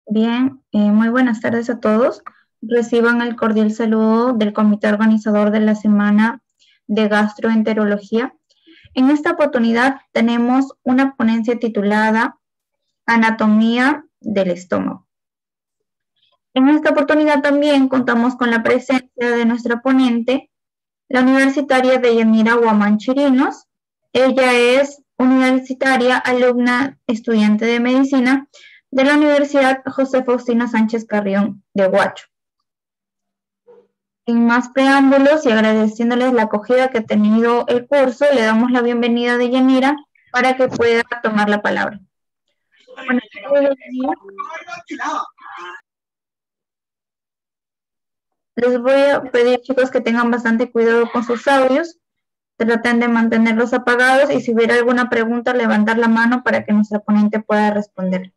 Bien, muy buenas tardes a todos. Reciban el cordial saludo del comité organizador de la Semana de Gastroenterología. En esta oportunidad tenemos una ponencia titulada Anatomía del estómago. En esta oportunidad también contamos con la presencia de nuestra ponente, la universitaria Deyanira Guamán Chirinos. Ella es universitaria, alumna, estudiante de medicina de la Universidad José Faustino Sánchez Carrión de Huacho. Sin más preámbulos y agradeciéndoles la acogida que ha tenido el curso, le damos la bienvenida a Deyanira para que pueda tomar la palabra. Buenas tardes, Deyanira. Les voy a pedir, chicos, que tengan bastante cuidado con sus audios. Traten de mantenerlos apagados y si hubiera alguna pregunta, levantar la mano para que nuestra ponente pueda responder.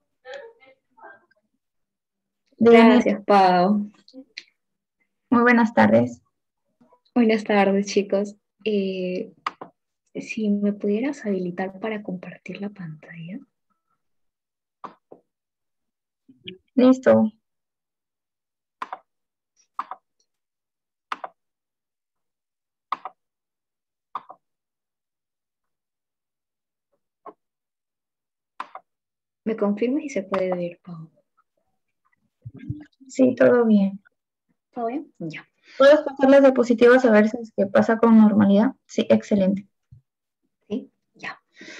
Gracias, Pau. Muy buenas tardes. Buenas tardes, chicos. Si me pudieras habilitar para compartir la pantalla. Listo. ¿Me confirmas si se puede ver, Pau? Sí, todo bien. ¿Todo bien? Ya. ¿Puedes pasar las diapositivas a ver si es que pasa con normalidad? Sí, excelente. Sí, ya.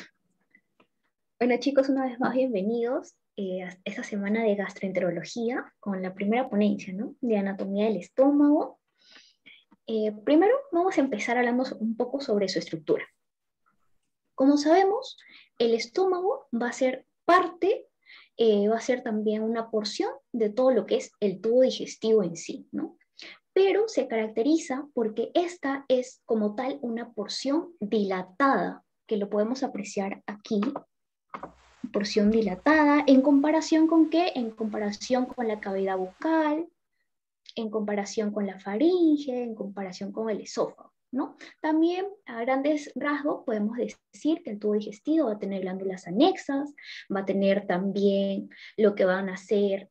Bueno, chicos, una vez más bienvenidos a esta semana de gastroenterología con la primera ponencia, ¿no? De anatomía del estómago. Primero vamos a empezar hablando un poco sobre su estructura. Como sabemos, el estómago va a ser parte, va a ser también una porción de todo lo que es el tubo digestivo en sí, ¿no? Pero se caracteriza porque esta es como tal una porción dilatada, que lo podemos apreciar aquí, porción dilatada, ¿en comparación con qué? En comparación con la cavidad bucal, en comparación con la faringe, en comparación con el esófago, ¿no? También a grandes rasgos podemos decir que el tubo digestivo va a tener glándulas anexas, va a tener también lo que van a ser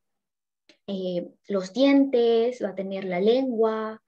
los dientes, va a tener la lengua,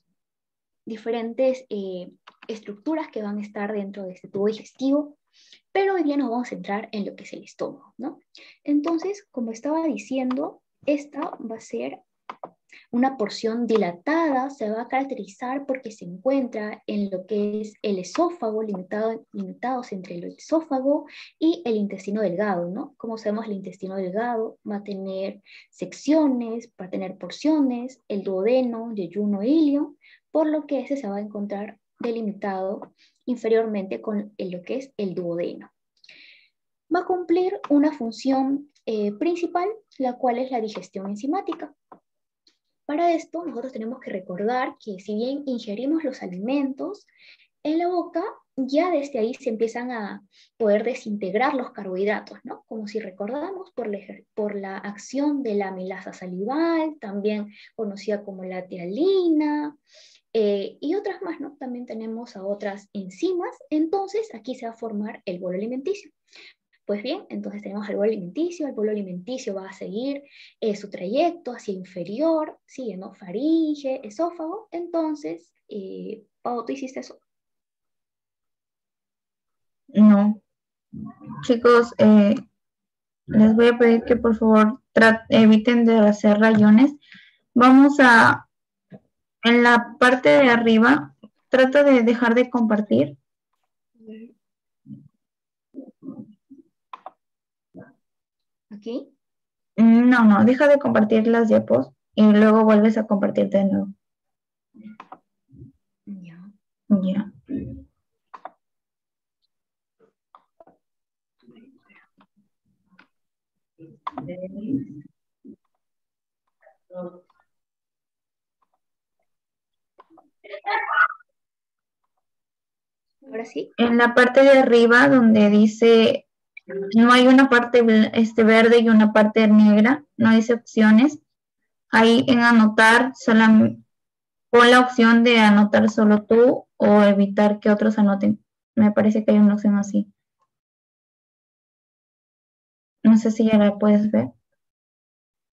diferentes estructuras que van a estar dentro de este tubo digestivo, pero hoy día nos vamos a centrar en lo que es el estómago, ¿no? Entonces, como estaba diciendo, esta va a ser una porción dilatada, se va a caracterizar porque se encuentra en lo que es el esófago, limitados entre el esófago y el intestino delgado, ¿no? Como sabemos, el intestino delgado va a tener secciones, va a tener porciones, el duodeno, yeyuno, ilio, por lo que ese se va a encontrar delimitado inferiormente con lo que es el duodeno. Va a cumplir una función principal, la cual es la digestión enzimática. Para esto, nosotros tenemos que recordar que si bien ingerimos los alimentos, en la boca ya desde ahí se empiezan a poder desintegrar los carbohidratos, ¿no? Como si recordamos por la acción de la amilasa salival, también conocida como la tialina, y otras más, ¿no? También tenemos a otras enzimas, entonces aquí se va a formar el bolo alimenticio. Pues bien, entonces tenemos el bolo alimenticio va a seguir su trayecto hacia inferior, sigue, ¿no? Faringe, esófago, entonces, Pau, ¿tú hiciste eso? No. Chicos, les voy a pedir que por favor eviten de hacer rayones. Vamos a, en la parte de arriba, trata de dejar de compartir. ¿Aquí? No, deja de compartir las diapos y luego vuelves a compartirte de nuevo. Ya. Ya. ¿Ahora sí? En la parte de arriba donde dice, no hay una parte verde y una parte negra, no dice opciones. Ahí en anotar, pon la opción de anotar solo tú o evitar que otros anoten. Me parece que hay una opción así. No sé si ya la puedes ver.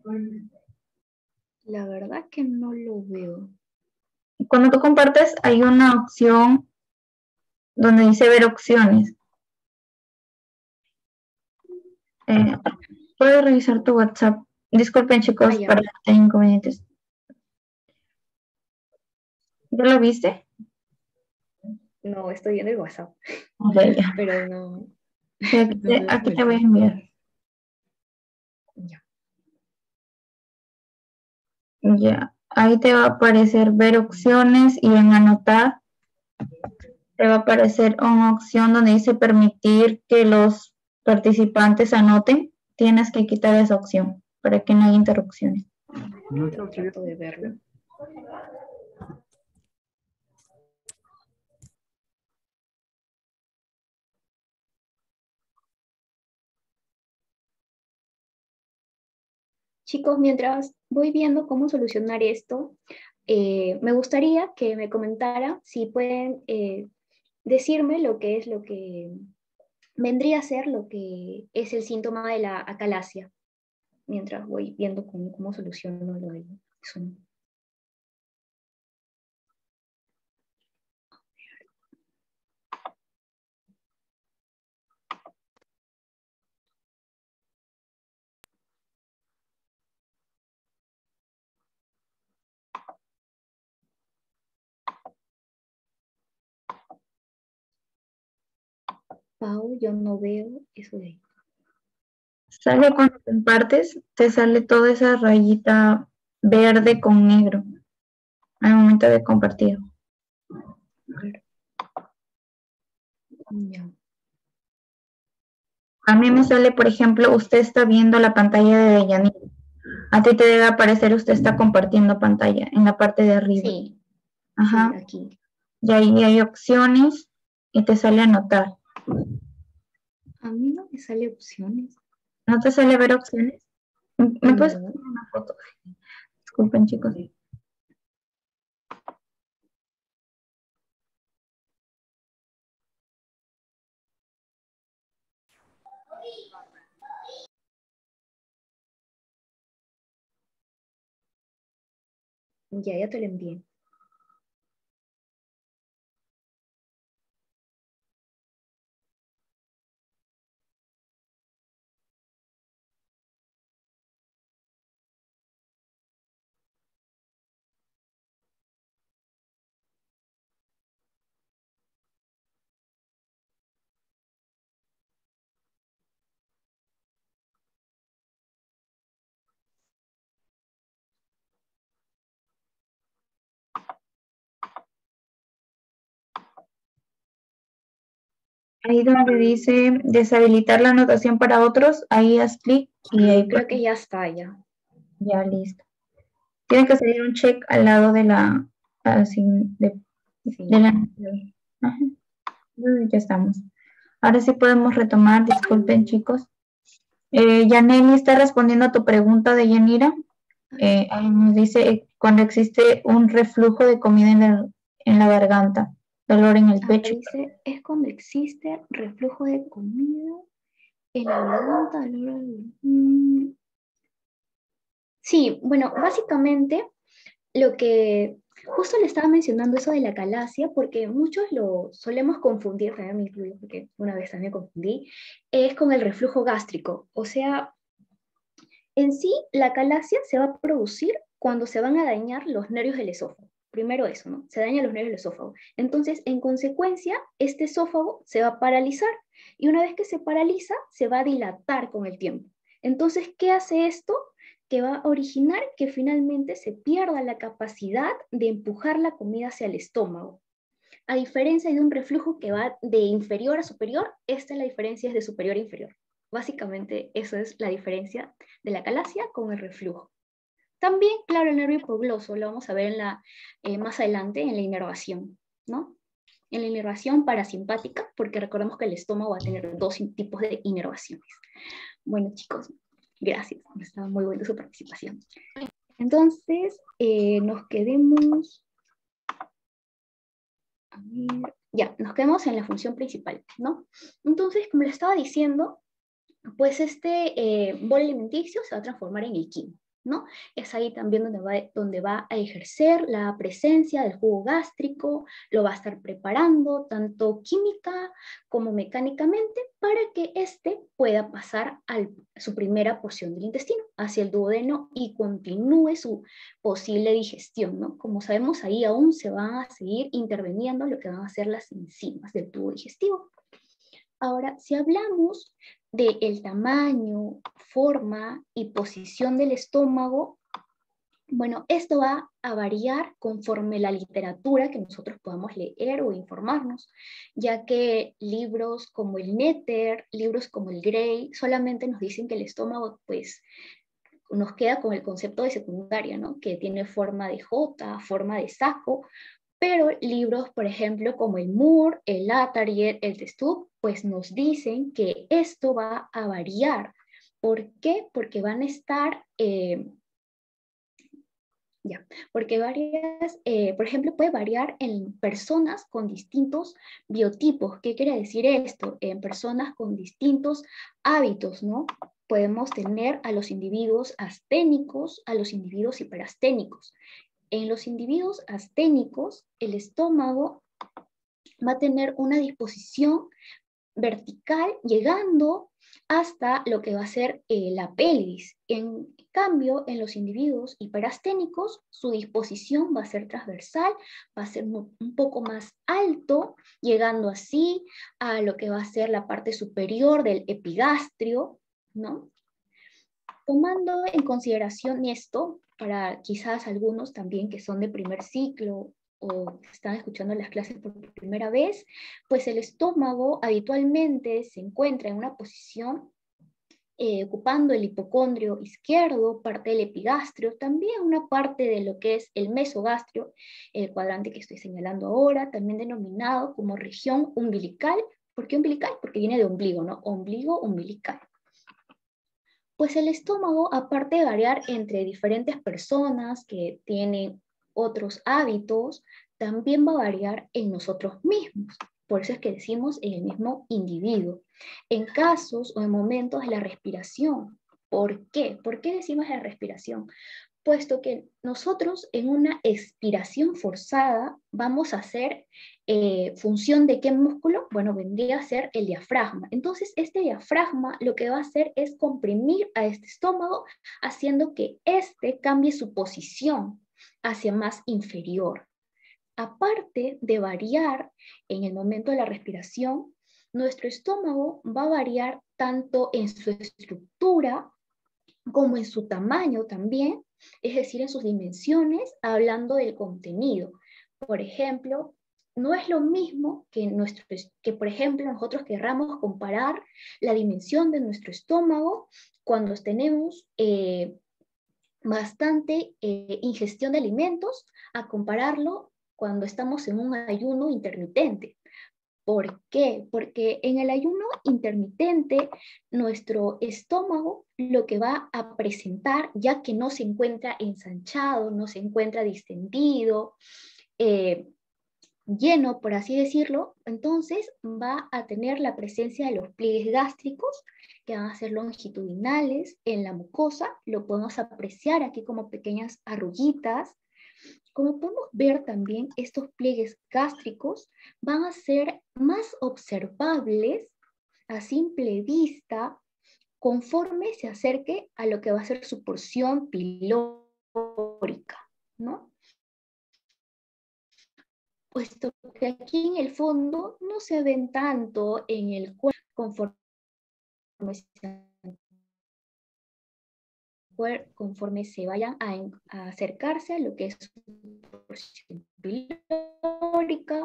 La verdad que no lo veo. Cuando tú compartes, hay una opción donde dice ver opciones. Puedes revisar tu WhatsApp. Disculpen, chicos, Ya. para los inconvenientes. ¿Ya lo viste? No, estoy viendo el WhatsApp. Ok, ya. Pero no. Sí, No veo aquí como te el voy a enviar. Ya. Ya. Ahí te va a aparecer ver opciones y en anotar te va a aparecer una opción donde dice permitir que los participantes anoten. Tienes que quitar esa opción para que no haya interrupciones. Trato de verlo. Chicos, mientras voy viendo cómo solucionar esto, me gustaría que me comentaran si pueden decirme lo que es lo que vendría a ser lo que es el síntoma de la acalasia, mientras voy viendo cómo soluciono lo de Zoom. Pau, yo no veo eso de ahí. Sale cuando compartes, te sale toda esa rayita verde con negro al momento de compartir. Ya. A mí me sale, por ejemplo, usted está viendo la pantalla de Deyanira. A ti te debe aparecer usted está compartiendo pantalla en la parte de arriba. Sí, Ajá. sí, aquí. Y ahí hay opciones y te sale anotar. A mí no me sale opciones. ¿No te sale ver opciones? ¿Me puedes No. poner una foto? Disculpen, chicos. Ya te lo envié. Ahí donde dice deshabilitar la anotación para otros, ahí haz clic y ahí Creo que ya está, ya. ya listo. Tiene que salir un check al lado de la así, de Sí. la ajá. Ya estamos. Ahora sí podemos retomar, disculpen chicos. Yaneli está respondiendo a tu pregunta de Yanira. Ahí nos dice cuando existe un reflujo de comida en la garganta, dolor en el pecho. Dice, es cuando existe reflujo de comida en la garganta. Sí, bueno, básicamente lo que justo le estaba mencionando eso de la calasia, porque muchos lo solemos confundir, también me incluyo porque una vez también confundí, es con el reflujo gástrico. O sea, en sí, la calasia se va a producir cuando se van a dañar los nervios del esófago. Primero eso, ¿no? Se dañan los nervios del esófago. Entonces, en consecuencia, este esófago se va a paralizar y una vez que se paraliza, se va a dilatar con el tiempo. Entonces, ¿qué hace esto? Que va a originar que finalmente se pierda la capacidad de empujar la comida hacia el estómago. A diferencia de un reflujo que va de inferior a superior, esta la diferencia es de superior a inferior. Básicamente, eso es la diferencia de la calasia con el reflujo. También, claro, el nervio hipogloso lo vamos a ver más adelante en la inervación, ¿no? En la inervación parasimpática, porque recordemos que el estómago va a tener dos tipos de inervaciones. Bueno, chicos, gracias. Estaba muy buena su participación. Entonces, nos quedemos... A ver, ya, nos quedamos en la función principal, ¿no? Entonces, como les estaba diciendo, pues este bol alimenticio se va a transformar en el quimo, ¿no? Es ahí también donde va a ejercer la presencia del jugo gástrico, lo va a estar preparando tanto química como mecánicamente para que éste pueda pasar a su primera porción del intestino, hacia el duodeno y continúe su posible digestión, ¿no? Como sabemos, ahí aún se van a seguir interviniendo lo que van a ser las enzimas del tubo digestivo. Ahora, si hablamos del tamaño, forma y posición del estómago, bueno, esto va a variar conforme la literatura que nosotros podamos leer o informarnos, ya que libros como el Netter, libros como el Gray, solamente nos dicen que el estómago, pues, nos queda con el concepto de secundaria, ¿no? Que tiene forma de J, forma de saco, pero libros, por ejemplo, como el Moore, el Atarier, el Testup, pues nos dicen que esto va a variar. ¿Por qué? Porque van a estar, porque por ejemplo, puede variar en personas con distintos biotipos. ¿Qué quiere decir esto? En personas con distintos hábitos, ¿no? Podemos tener a los individuos asténicos, a los individuos hiperasténicos. En los individuos asténicos, el estómago va a tener una disposición vertical llegando hasta lo que va a ser la pelvis. En cambio, en los individuos hiperasténicos, su disposición va a ser transversal, va a ser un poco más alto, llegando así a lo que va a ser la parte superior del epigastrio, ¿no? Tomando en consideración esto, para quizás algunos también que son de primer ciclo o están escuchando las clases por primera vez, pues el estómago habitualmente se encuentra en una posición ocupando el hipocondrio izquierdo, parte del epigastrio, también una parte de lo que es el mesogastrio, el cuadrante que estoy señalando ahora, también denominado como región umbilical. ¿Por qué umbilical? Porque viene de ombligo, ¿no? Ombligo umbilical. Pues el estómago, aparte de variar entre diferentes personas que tienen otros hábitos, también va a variar en nosotros mismos. Por eso es que decimos en el mismo individuo. En casos o en momentos de la respiración. ¿Por qué? ¿Por qué decimos la respiración? Puesto que nosotros en una expiración forzada vamos a hacer función de qué músculo, bueno, vendría a ser el diafragma. Entonces, este diafragma lo que va a hacer es comprimir a este estómago, haciendo que éste cambie su posición hacia más inferior. Aparte de variar en el momento de la respiración, nuestro estómago va a variar tanto en su estructura como en su tamaño también, es decir, en sus dimensiones, hablando del contenido. Por ejemplo, no es lo mismo que por ejemplo, nosotros querramos comparar la dimensión de nuestro estómago cuando tenemos bastante ingestión de alimentos a compararlo cuando estamos en un ayuno intermitente. ¿Por qué? Porque en el ayuno intermitente nuestro estómago lo que va a presentar, ya que no se encuentra ensanchado, no se encuentra distendido, lleno, por así decirlo, entonces va a tener la presencia de los pliegues gástricos, que van a ser longitudinales en la mucosa, lo podemos apreciar aquí como pequeñas arruguitas. Como podemos ver también, estos pliegues gástricos van a ser más observables a simple vista conforme se acerque a lo que va a ser su porción pilórica, ¿no? Puesto que aquí en el fondo no se ven tanto en el cuerpo conforme se vayan a acercarse a lo que es su porción pilórica,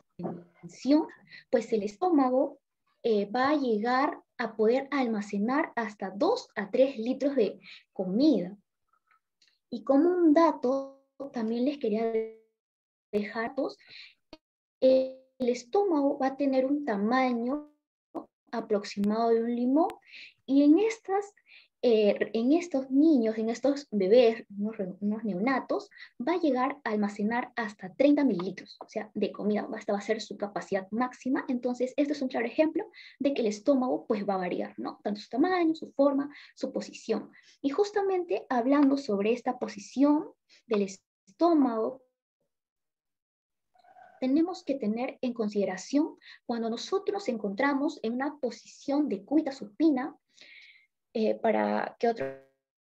pues el estómago va a llegar a poder almacenar hasta 2 a 3 litros de comida. Y como un dato, también les quería dejar, el estómago va a tener un tamaño aproximado de un limón, y en estas en estos niños, en estos bebés, unos neonatos, va a llegar a almacenar hasta 30 mililitros, o sea, de comida. Esta va a ser su capacidad máxima. Entonces, este es un claro ejemplo de que el estómago pues va a variar, ¿no? Tanto su tamaño, su forma, su posición. Y justamente hablando sobre esta posición del estómago, tenemos que tener en consideración cuando nosotros nos encontramos en una posición de cúbita supina, para que otros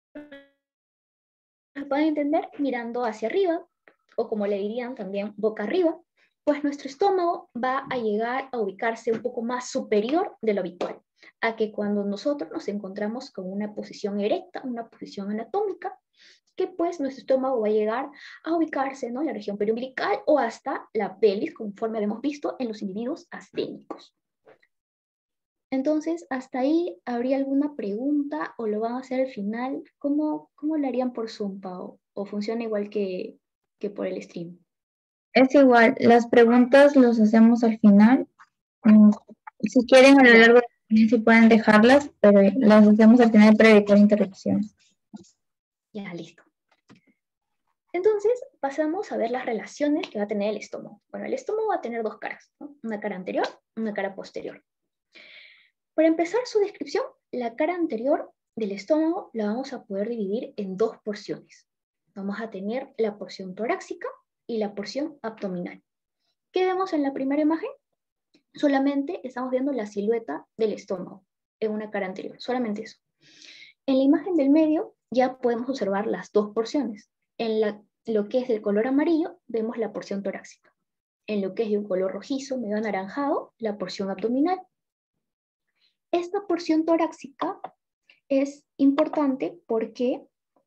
puedan entender, mirando hacia arriba, o como le dirían también boca arriba, pues nuestro estómago va a llegar a ubicarse un poco más superior de lo habitual, a que cuando nosotros nos encontramos con una posición erecta, una posición anatómica, que pues nuestro estómago va a llegar a ubicarse, ¿no?, en la región periumbilical o hasta la pelvis, conforme hemos visto en los individuos asténicos. Entonces, ¿hasta ahí habría alguna pregunta o lo van a hacer al final? ¿Cómo lo harían por Zoom, Pau? ¿O funciona igual que por el stream? Es igual, las preguntas los hacemos al final. Mm, Si quieren, a lo Ya, largo de la reunión sí pueden dejarlas, pero las hacemos al final para evitar interrupciones. ya, listo. Entonces, pasamos a ver las relaciones que va a tener el estómago. Bueno, el estómago va a tener dos caras, ¿no? Una cara anterior, una cara posterior. Para empezar su descripción, la cara anterior del estómago la vamos a poder dividir en dos porciones. Vamos a tener la porción torácica y la porción abdominal. ¿Qué vemos en la primera imagen? Solamente estamos viendo la silueta del estómago en una cara anterior, solamente eso. En la imagen del medio ya podemos observar las dos porciones. En lo que es del color amarillo, vemos la porción torácica. En lo que es de un color rojizo, medio anaranjado, la porción abdominal. Esta porción torácica es importante porque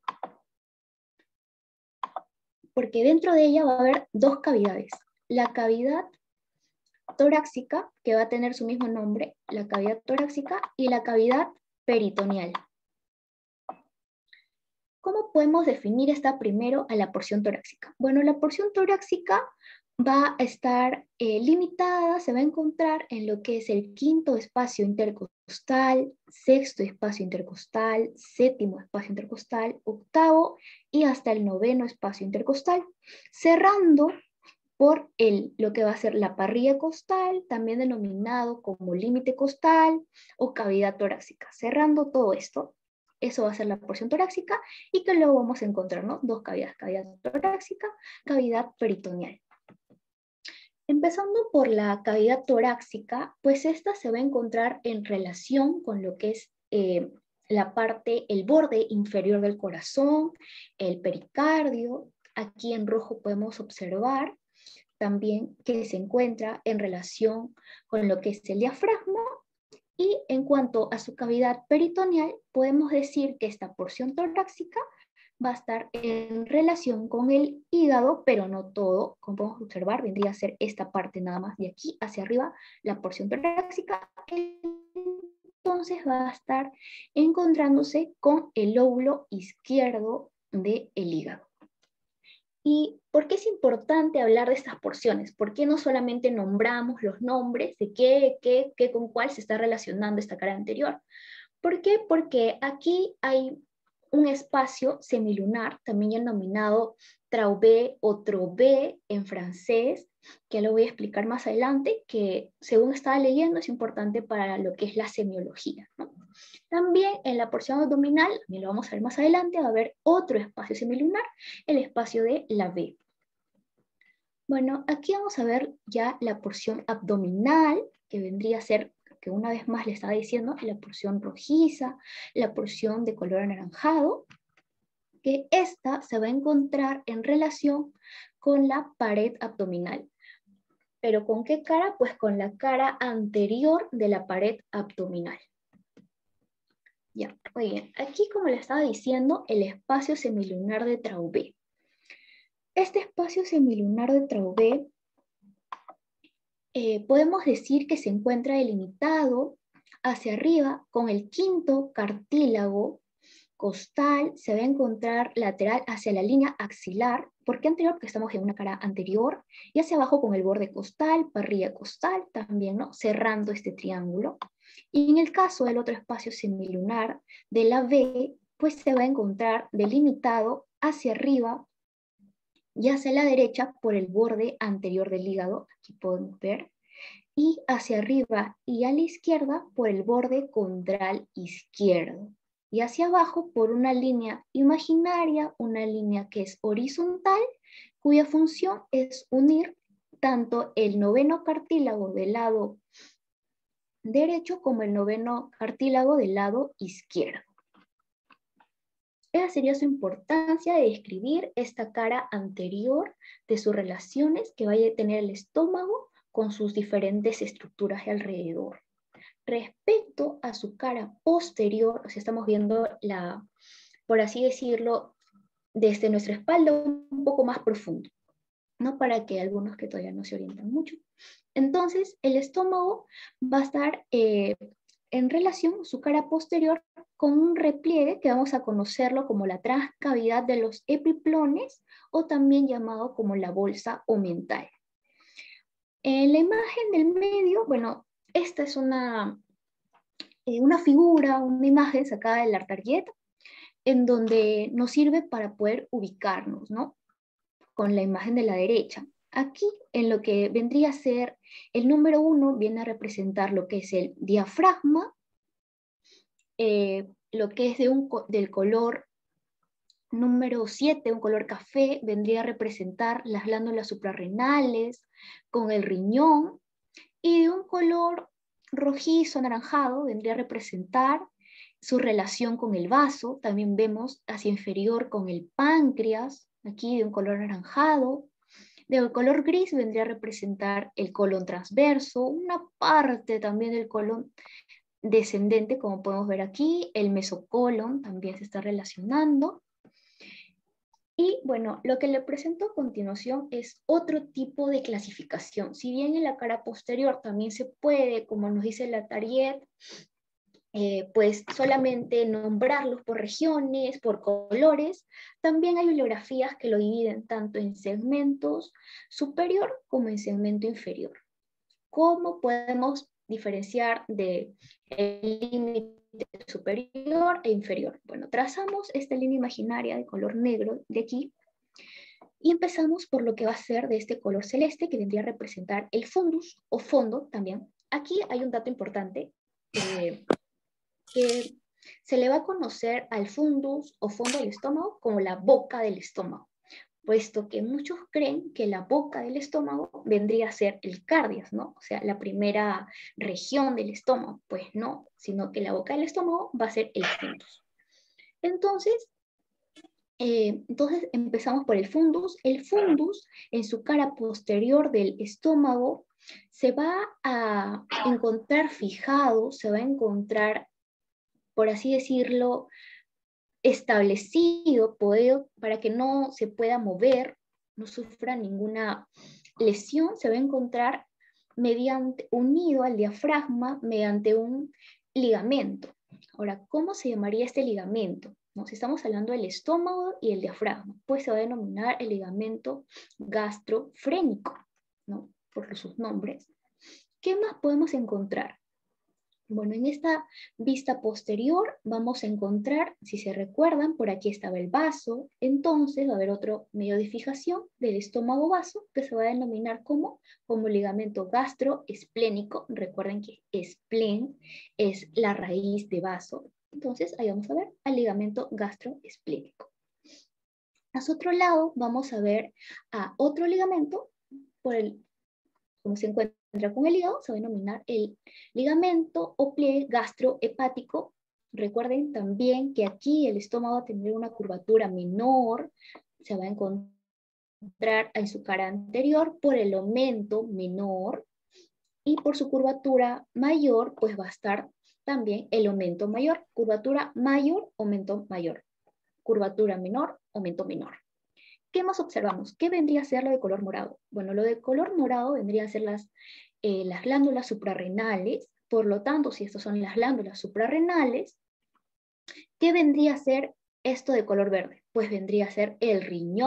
dentro de ella va a haber dos cavidades. La cavidad torácica, que va a tener su mismo nombre, la cavidad torácica, y la cavidad peritoneal. ¿Cómo podemos definir esta primero a la porción torácica? Bueno, la porción torácica va a estar limitada, se va a encontrar en lo que es el quinto espacio intercostal, sexto espacio intercostal, séptimo espacio intercostal, octavo y hasta el noveno espacio intercostal, cerrando por lo que va a ser la parrilla costal, también denominado como límite costal o cavidad torácica. Cerrando todo esto, eso va a ser la porción torácica y que luego vamos a encontrar, ¿no?, dos cavidades, cavidad torácica, cavidad peritoneal. Empezando por la cavidad torácica, pues esta se va a encontrar en relación con lo que es la parte, el borde inferior del corazón, el pericardio. Aquí en rojo podemos observar también que se encuentra en relación con lo que es el diafragma. Y en cuanto a su cavidad peritoneal, podemos decir que esta porción torácica va a estar en relación con el hígado, pero no todo. Como podemos observar, vendría a ser esta parte nada más de aquí hacia arriba, la porción torácica. Entonces va a estar encontrándose con el lóbulo izquierdo del hígado. ¿Y por qué es importante hablar de estas porciones? ¿Por qué no solamente nombramos los nombres de qué con cuál se está relacionando esta cara anterior? ¿Por qué? Porque aquí hay un espacio semilunar, también denominado traubé o trobé en francés, que lo voy a explicar más adelante, que según estaba leyendo es importante para lo que es la semiología, ¿no? También en la porción abdominal, también lo vamos a ver más adelante, va a haber otro espacio semilunar, el espacio de la V. Bueno, aquí vamos a ver ya la porción abdominal, que vendría a ser, que una vez más le estaba diciendo, la porción rojiza, la porción de color anaranjado, que esta se va a encontrar en relación con la pared abdominal. ¿Pero con qué cara? Pues con la cara anterior de la pared abdominal. Ya, muy bien. Aquí, como le estaba diciendo, el espacio semilunar de Traubé. Este espacio semilunar de Traubé podemos decir que se encuentra delimitado hacia arriba con el quinto cartílago costal, se va a encontrar lateral hacia la línea axilar, ¿Por qué anterior? Porque estamos en una cara anterior y hacia abajo con el borde costal, parrilla costal también, ¿no? Cerrando este triángulo. Y en el caso del otro espacio semilunar de la V, pues se va a encontrar delimitado hacia arriba y hacia la derecha por el borde anterior del hígado, aquí podemos ver, y hacia arriba y a la izquierda por el borde condral izquierdo. Y hacia abajo por una línea imaginaria, una línea que es horizontal, cuya función es unir tanto el noveno cartílago del lado derecho como el noveno cartílago del lado izquierdo. Esa sería su importancia de describir esta cara anterior de sus relaciones que vaya a tener el estómago con sus diferentes estructuras alrededor. Respecto a su cara posterior, o sea, estamos viendo la, por así decirlo, desde nuestra espalda un poco más profundo, ¿no? Para que algunos que todavía no se orientan mucho. Entonces, el estómago va a estar en relación, su cara posterior, con un repliegue que vamos a conocerlo como la transcavidad de los epiplones o también llamado como la bolsa omental. En la imagen del medio, bueno, esta es una figura, una imagen sacada del Artarget, en donde nos sirve para poder ubicarnos, ¿no? Con la imagen de la derecha. Aquí, en lo que vendría a ser el número 1, viene a representar lo que es el diafragma, lo que es del color número 7, un color café, vendría a representar las glándulas suprarrenales con el riñón, y de un color rojizo, anaranjado, vendría a representar su relación con el vaso. También vemos hacia inferior con el páncreas, aquí de un color anaranjado. De color gris vendría a representar el colon transverso, una parte también del colon descendente, como podemos ver aquí, el mesocolon también se está relacionando. Y bueno, lo que le presento a continuación es otro tipo de clasificación. Si bien en la cara posterior también se puede, como nos dice la Tariet, pues solamente nombrarlos por regiones, por colores, también hay bibliografías que lo dividen tanto en segmentos superior como en segmento inferior. ¿Cómo podemos diferenciar de el límite superior e inferior? Bueno, trazamos esta línea imaginaria de color negro de aquí y empezamos por lo que va a ser de este color celeste que vendría a representar el fundus o fondo también. Aquí hay un dato importante que se le va a conocer al fundus o fondo del estómago como la boca del estómago, puesto que muchos creen que la boca del estómago vendría a ser el cardias, ¿no? O sea, la primera región del estómago. Pues no, sino que la boca del estómago va a ser el fundus. Entonces empezamos por el fundus. El fundus, en su cara posterior del estómago, se va a encontrar fijado, se va a encontrar, por así decirlo, establecido, para que no se pueda mover, no sufra ninguna lesión, se va a encontrar unido al diafragma mediante un ligamento. Ahora, ¿cómo se llamaría este ligamento? ¿No? Si estamos hablando del estómago y el diafragma, pues se va a denominar el ligamento gastrofrénico, ¿no? Por sus nombres. ¿Qué más podemos encontrar? Bueno, en esta vista posterior vamos a encontrar, si se recuerdan, por aquí estaba el vaso, entonces va a haber otro medio de fijación del estómago vaso que se va a denominar como ligamento gastroesplénico. Recuerden que esplen es la raíz de vaso, entonces ahí vamos a ver al ligamento gastroesplénico. A su otro lado vamos a ver a otro ligamento como se encuentra con el hígado, se va a denominar el ligamento o pliegue gastrohepático. Recuerden también que aquí el estómago va a tener una curvatura menor, se va a encontrar en su cara anterior por el aumento menor, y por su curvatura mayor, pues va a estar también el aumento mayor. Curvatura mayor, aumento mayor. Curvatura menor, aumento menor. ¿Qué más observamos? ¿Qué vendría a ser lo de color morado? Bueno, lo de color morado vendría a ser las glándulas suprarrenales. Por lo tanto, si estas son las glándulas suprarrenales, ¿qué vendría a ser esto de color verde? Pues vendría a ser el riñón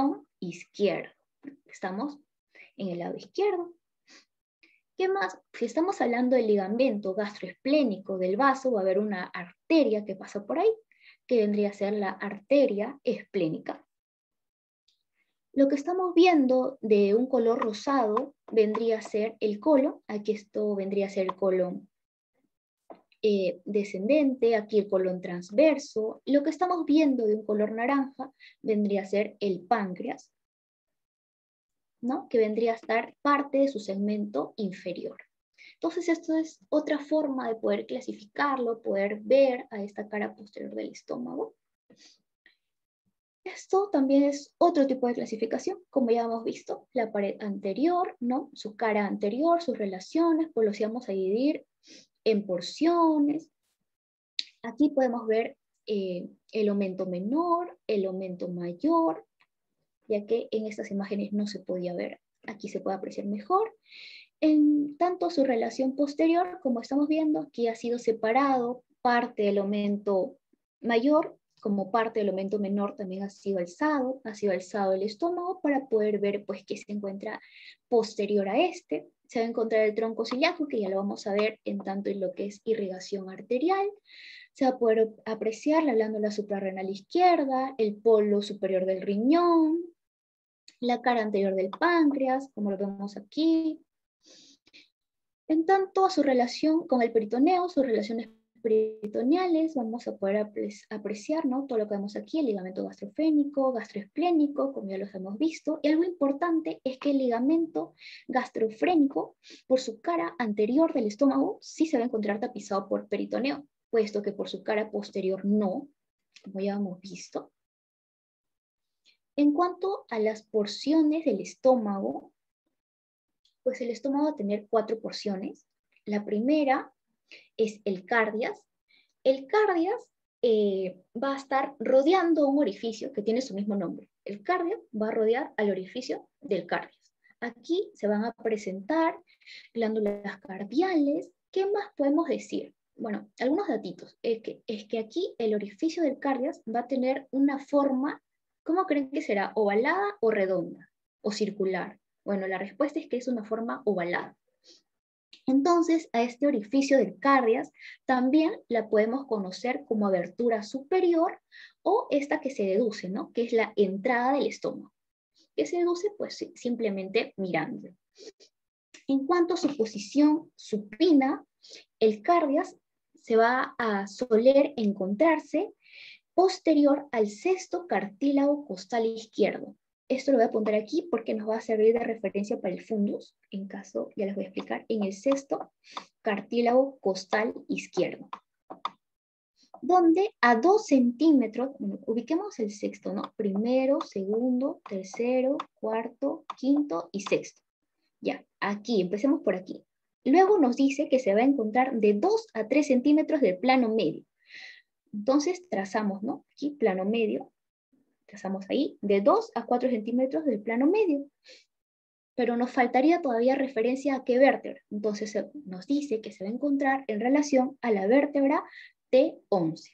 izquierdo. Estamos en el lado izquierdo. ¿Qué más? Si estamos hablando del ligamento gastroesplénico del vaso, va a haber una arteria que pasa por ahí, que vendría a ser la arteria esplénica. Lo que estamos viendo de un color rosado vendría a ser el colon. Aquí esto vendría a ser el colon descendente, aquí el colon transverso. Lo que estamos viendo de un color naranja vendría a ser el páncreas, ¿no? Que vendría a estar parte de su segmento inferior. Entonces esto es otra forma de poder clasificarlo, poder ver a esta cara posterior del estómago. Esto también es otro tipo de clasificación, como ya hemos visto, la pared anterior, ¿no? Su cara anterior, sus relaciones, pues los íbamos a dividir en porciones. Aquí podemos ver el aumento menor, el aumento mayor, ya que en estas imágenes no se podía ver. Aquí se puede apreciar mejor. En tanto su relación posterior, como estamos viendo, aquí ha sido separado parte del aumento mayor, como parte del aumento menor también ha sido alzado el estómago para poder ver pues qué se encuentra posterior a este. Se va a encontrar el tronco ciliaco, que ya lo vamos a ver en tanto en lo que es irrigación arterial. Se va a poder apreciar la glándula suprarrenal izquierda, el polo superior del riñón, la cara anterior del páncreas, como lo vemos aquí. En tanto a su relación con el peritoneo, sus relaciones peritoneales, vamos a poder apreciar, ¿no? Todo lo que vemos aquí, el ligamento gastrofrénico, gastroesplénico, como ya los hemos visto. Y algo importante es que el ligamento gastrofrénico, por su cara anterior del estómago, sí se va a encontrar tapizado por peritoneo, puesto que por su cara posterior no, como ya hemos visto. En cuanto a las porciones del estómago, pues el estómago va a tener 4 porciones. La primera es el cardias. El cardias va a estar rodeando un orificio que tiene su mismo nombre. El cardio va a rodear al orificio del cardias. Aquí se van a presentar glándulas cardiales. ¿Qué más podemos decir? Bueno, algunos datitos. Es que aquí el orificio del cardias va a tener una forma, ¿cómo creen que será? ¿Ovalada o redonda? ¿O circular? Bueno, la respuesta es que es una forma ovalada. Entonces, a este orificio del cardias también la podemos conocer como abertura superior o esta que se deduce, ¿no? Que es la entrada del estómago. Que se deduce, pues, simplemente mirando. En cuanto a su posición supina, el cardias se va a soler encontrarse posterior al sexto cartílago costal izquierdo. Esto lo voy a apuntar aquí porque nos va a servir de referencia para el fundus, en caso, ya les voy a explicar, en el sexto cartílago costal izquierdo. Donde a 2 centímetros, bueno, ubiquemos el sexto, ¿no? Primero, segundo, tercero, cuarto, quinto y sexto. Ya, aquí, empecemos por aquí. Luego nos dice que se va a encontrar de 2 a 3 centímetros del plano medio. Entonces trazamos, ¿no? Aquí, plano medio. Trazamos ahí de 2 a 4 centímetros del plano medio. Pero nos faltaría todavía referencia a qué vértebra. Entonces nos dice que se va a encontrar en relación a la vértebra T11.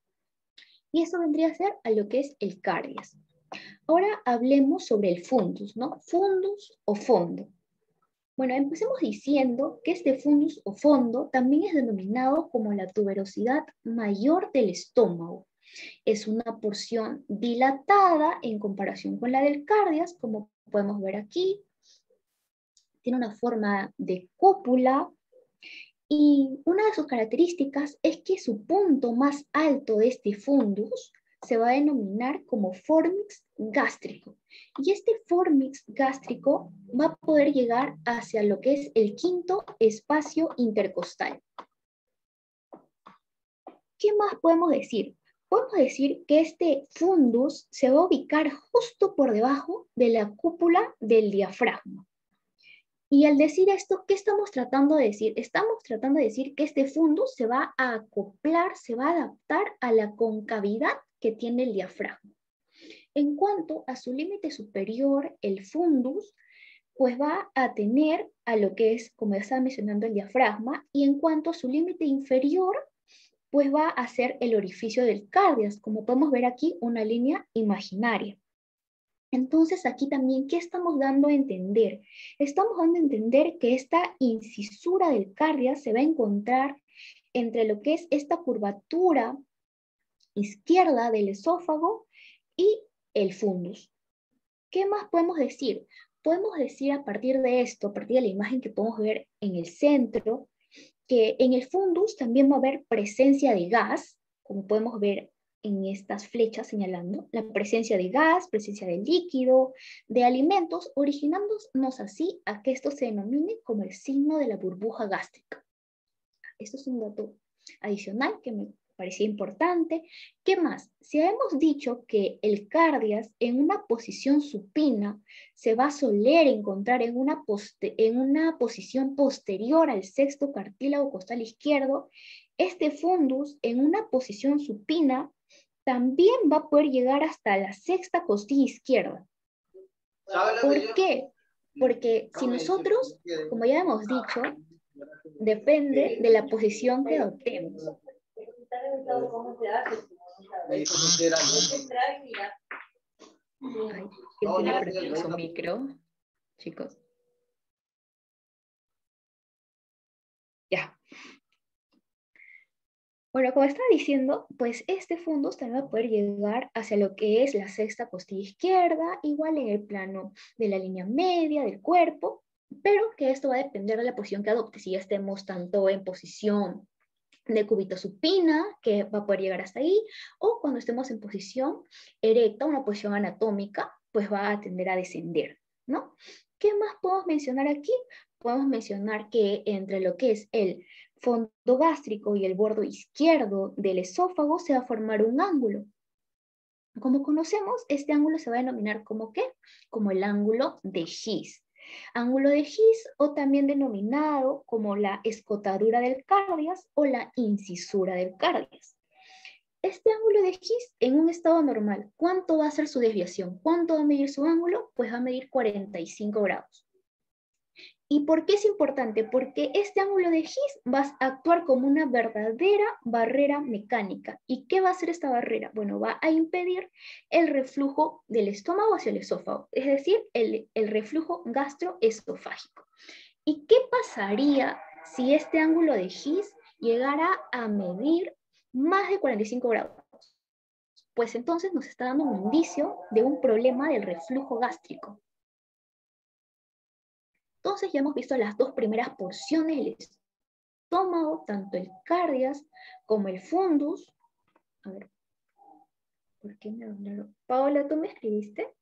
Y eso vendría a ser a lo que es el cardias. Ahora hablemos sobre el fundus, ¿no? Fundus o fondo. Bueno, empecemos diciendo que este fundus o fondo también es denominado como la tuberosidad mayor del estómago. Es una porción dilatada en comparación con la del cardias, como podemos ver aquí. Tiene una forma de cúpula y una de sus características es que su punto más alto de este fundus se va a denominar como fornix gástrico. Y este fornix gástrico va a poder llegar hacia lo que es el quinto espacio intercostal. ¿Qué más podemos decir? Podemos decir que este fundus se va a ubicar justo por debajo de la cúpula del diafragma. Y al decir esto, ¿qué estamos tratando de decir? Estamos tratando de decir que este fundus se va a acoplar, se va a adaptar a la concavidad que tiene el diafragma. En cuanto a su límite superior, el fundus, pues va a tener a lo que es, como ya estaba mencionando, el diafragma, y en cuanto a su límite inferior, pues va a ser el orificio del cardias, como podemos ver aquí, una línea imaginaria. Entonces aquí también, ¿qué estamos dando a entender? Estamos dando a entender que esta incisura del cardias se va a encontrar entre lo que es esta curvatura izquierda del esófago y el fundus. ¿Qué más podemos decir? Podemos decir a partir de esto, a partir de la imagen que podemos ver en el centro, que en el fundus también va a haber presencia de gas, como podemos ver en estas flechas señalando, la presencia de gas, presencia de líquido, de alimentos, originándonos así a que esto se denomine como el signo de la burbuja gástrica. Esto es un dato adicional que me parecía importante. ¿Qué más? Si hemos dicho que el cardias en una posición supina se va a soler encontrar en una posición posterior al sexto cartílago costal izquierdo, este fundus en una posición supina también va a poder llegar hasta la sexta costilla izquierda. ¿Por qué? Porque si nosotros, como ya hemos dicho, depende de la posición que adoptemos. Ay, ¿quién tiene prendido su micro? Chicos. Ya. Bueno, como estaba diciendo, pues este fundus también va a poder llegar hacia lo que es la sexta costilla izquierda, igual en el plano de la línea media del cuerpo, pero que esto va a depender de la posición que adopte. Si ya estemos tanto en posición de cúbito supina, que va a poder llegar hasta ahí, o cuando estemos en posición erecta, una posición anatómica, pues va a tender a descender, ¿no? ¿Qué más podemos mencionar aquí? Podemos mencionar que entre lo que es el fondo gástrico y el borde izquierdo del esófago se va a formar un ángulo. Como conocemos, este ángulo se va a denominar como ¿qué? Como el ángulo de His. Ángulo de His, o también denominado como la escotadura del cardias o la incisura del cardias. Este ángulo de His en un estado normal, ¿cuánto va a ser su desviación? ¿Cuánto va a medir su ángulo? Pues va a medir 45 grados. ¿Y por qué es importante? Porque este ángulo de His va a actuar como una verdadera barrera mecánica. ¿Y qué va a hacer esta barrera? Bueno, va a impedir el reflujo del estómago hacia el esófago, es decir, el reflujo gastroesofágico. ¿Y qué pasaría si este ángulo de His llegara a medir más de 45 grados? Pues entonces nos está dando un indicio de un problema del reflujo gástrico. Entonces ya hemos visto las dos primeras porciones del estómago, tanto el cardias como el fundus. A ver, ¿por qué me hablaron? Paola, ¿tú me escribiste?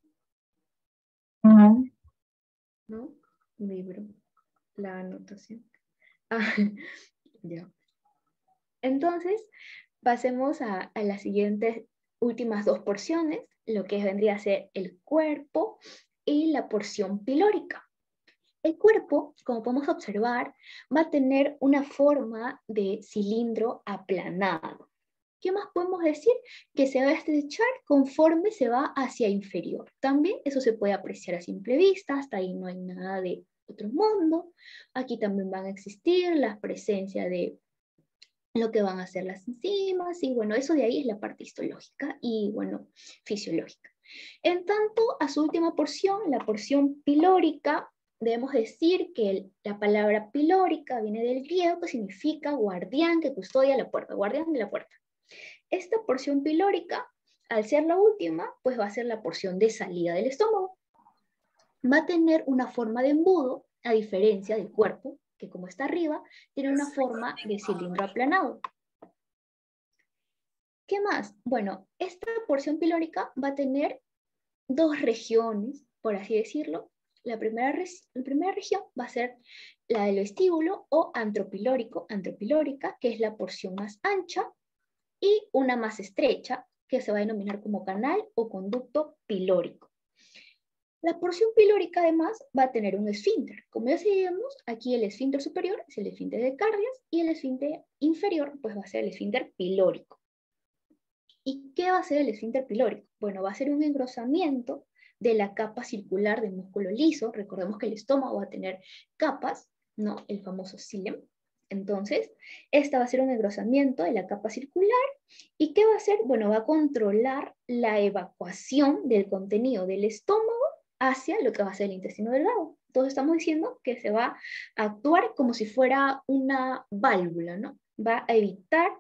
No. ¿No? Libro, la anotación. Ah, ya. Entonces, pasemos a las siguientes últimas dos porciones, lo que vendría a ser el cuerpo y la porción pilórica. El cuerpo, como podemos observar, va a tener una forma de cilindro aplanado. ¿Qué más podemos decir? Que se va a estrechar conforme se va hacia inferior. También eso se puede apreciar a simple vista, hasta ahí no hay nada de otro mundo. Aquí también van a existir la presencia de lo que van a ser las enzimas, y bueno, eso de ahí es la parte histológica y bueno, fisiológica. En tanto, a su última porción, la porción pilórica, debemos decir que la palabra pilórica viene del griego, que significa guardián que custodia la puerta, guardián de la puerta. Esta porción pilórica, al ser la última, pues va a ser la porción de salida del estómago. Va a tener una forma de embudo, a diferencia del cuerpo, que como está arriba, tiene una forma de cilindro aplanado. ¿Qué más? Bueno, esta porción pilórica va a tener dos regiones, por así decirlo. La primera región va a ser la del vestíbulo o antropilórica, que es la porción más ancha, y una más estrecha, que se va a denominar como canal o conducto pilórico. La porción pilórica además va a tener un esfínter. Como ya sabemos, aquí el esfínter superior es el esfínter de cardias y el esfínter inferior pues va a ser el esfínter pilórico. ¿Y qué va a ser el esfínter pilórico? Bueno, va a ser un engrosamiento de la capa circular del músculo liso. Recordemos que el estómago va a tener capas, ¿no? El famoso xilem. Entonces, esta va a ser un engrosamiento de la capa circular. ¿Y qué va a hacer? Bueno, va a controlar la evacuación del contenido del estómago hacia lo que va a ser el intestino delgado. Entonces estamos diciendo que se va a actuar como si fuera una válvula, ¿no? Va a evitar,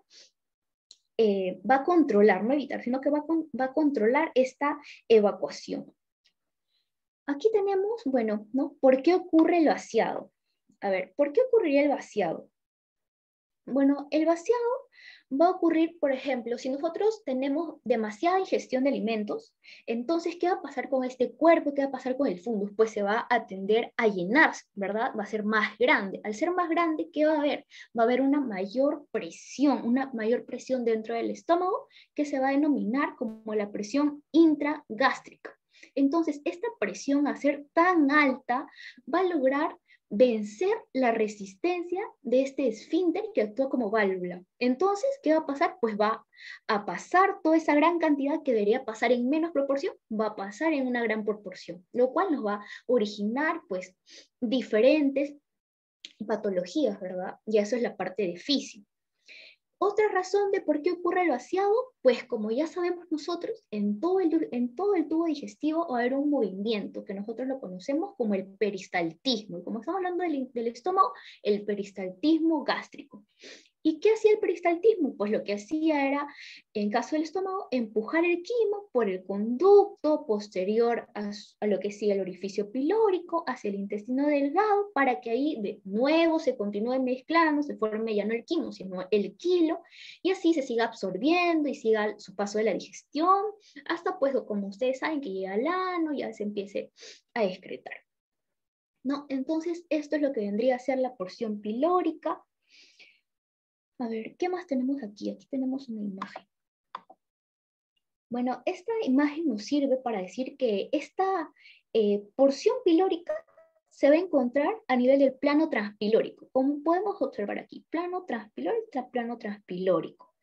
va a controlar, no evitar, sino que va a controlar esta evacuación. Aquí tenemos, bueno, ¿no? ¿Por qué ocurre el vaciado? A ver, ¿por qué ocurriría el vaciado? Bueno, el vaciado va a ocurrir, por ejemplo, si nosotros tenemos demasiada ingestión de alimentos, entonces, ¿qué va a pasar con este cuerpo? ¿Qué va a pasar con el fundus? Pues se va a tender a llenarse, ¿verdad? Va a ser más grande. Al ser más grande, ¿qué va a haber? Va a haber una mayor presión dentro del estómago que se va a denominar como la presión intragástrica. Entonces, esta presión, a ser tan alta, va a lograr vencer la resistencia de este esfínter que actúa como válvula. Entonces, ¿qué va a pasar? Pues va a pasar toda esa gran cantidad que debería pasar en menos proporción, va a pasar en una gran proporción, lo cual nos va a originar pues diferentes patologías, ¿verdad? Y eso es la parte de fisio. Otra razón de por qué ocurre el vaciado, pues como ya sabemos nosotros, en todo el tubo digestivo va a haber un movimiento que nosotros lo conocemos como el peristaltismo. Y como estamos hablando del estómago, el peristaltismo gástrico. ¿Y qué hacía el peristaltismo? Pues lo que hacía era, en caso del estómago, empujar el quimo por el conducto posterior a lo que sigue el orificio pilórico hacia el intestino delgado, para que ahí de nuevo se continúe mezclando, se forme ya no el quimo, sino el quilo, y así se siga absorbiendo y siga su paso de la digestión, hasta pues, como ustedes saben, que llega al ano, ya se empiece a excretar, ¿no? Entonces, esto es lo que vendría a ser la porción pilórica. A ver, ¿qué más tenemos aquí? Aquí tenemos una imagen. Bueno, esta imagen nos sirve para decir que esta porción pilórica se va a encontrar a nivel del plano transpilórico. Como podemos observar aquí, plano transpilórico.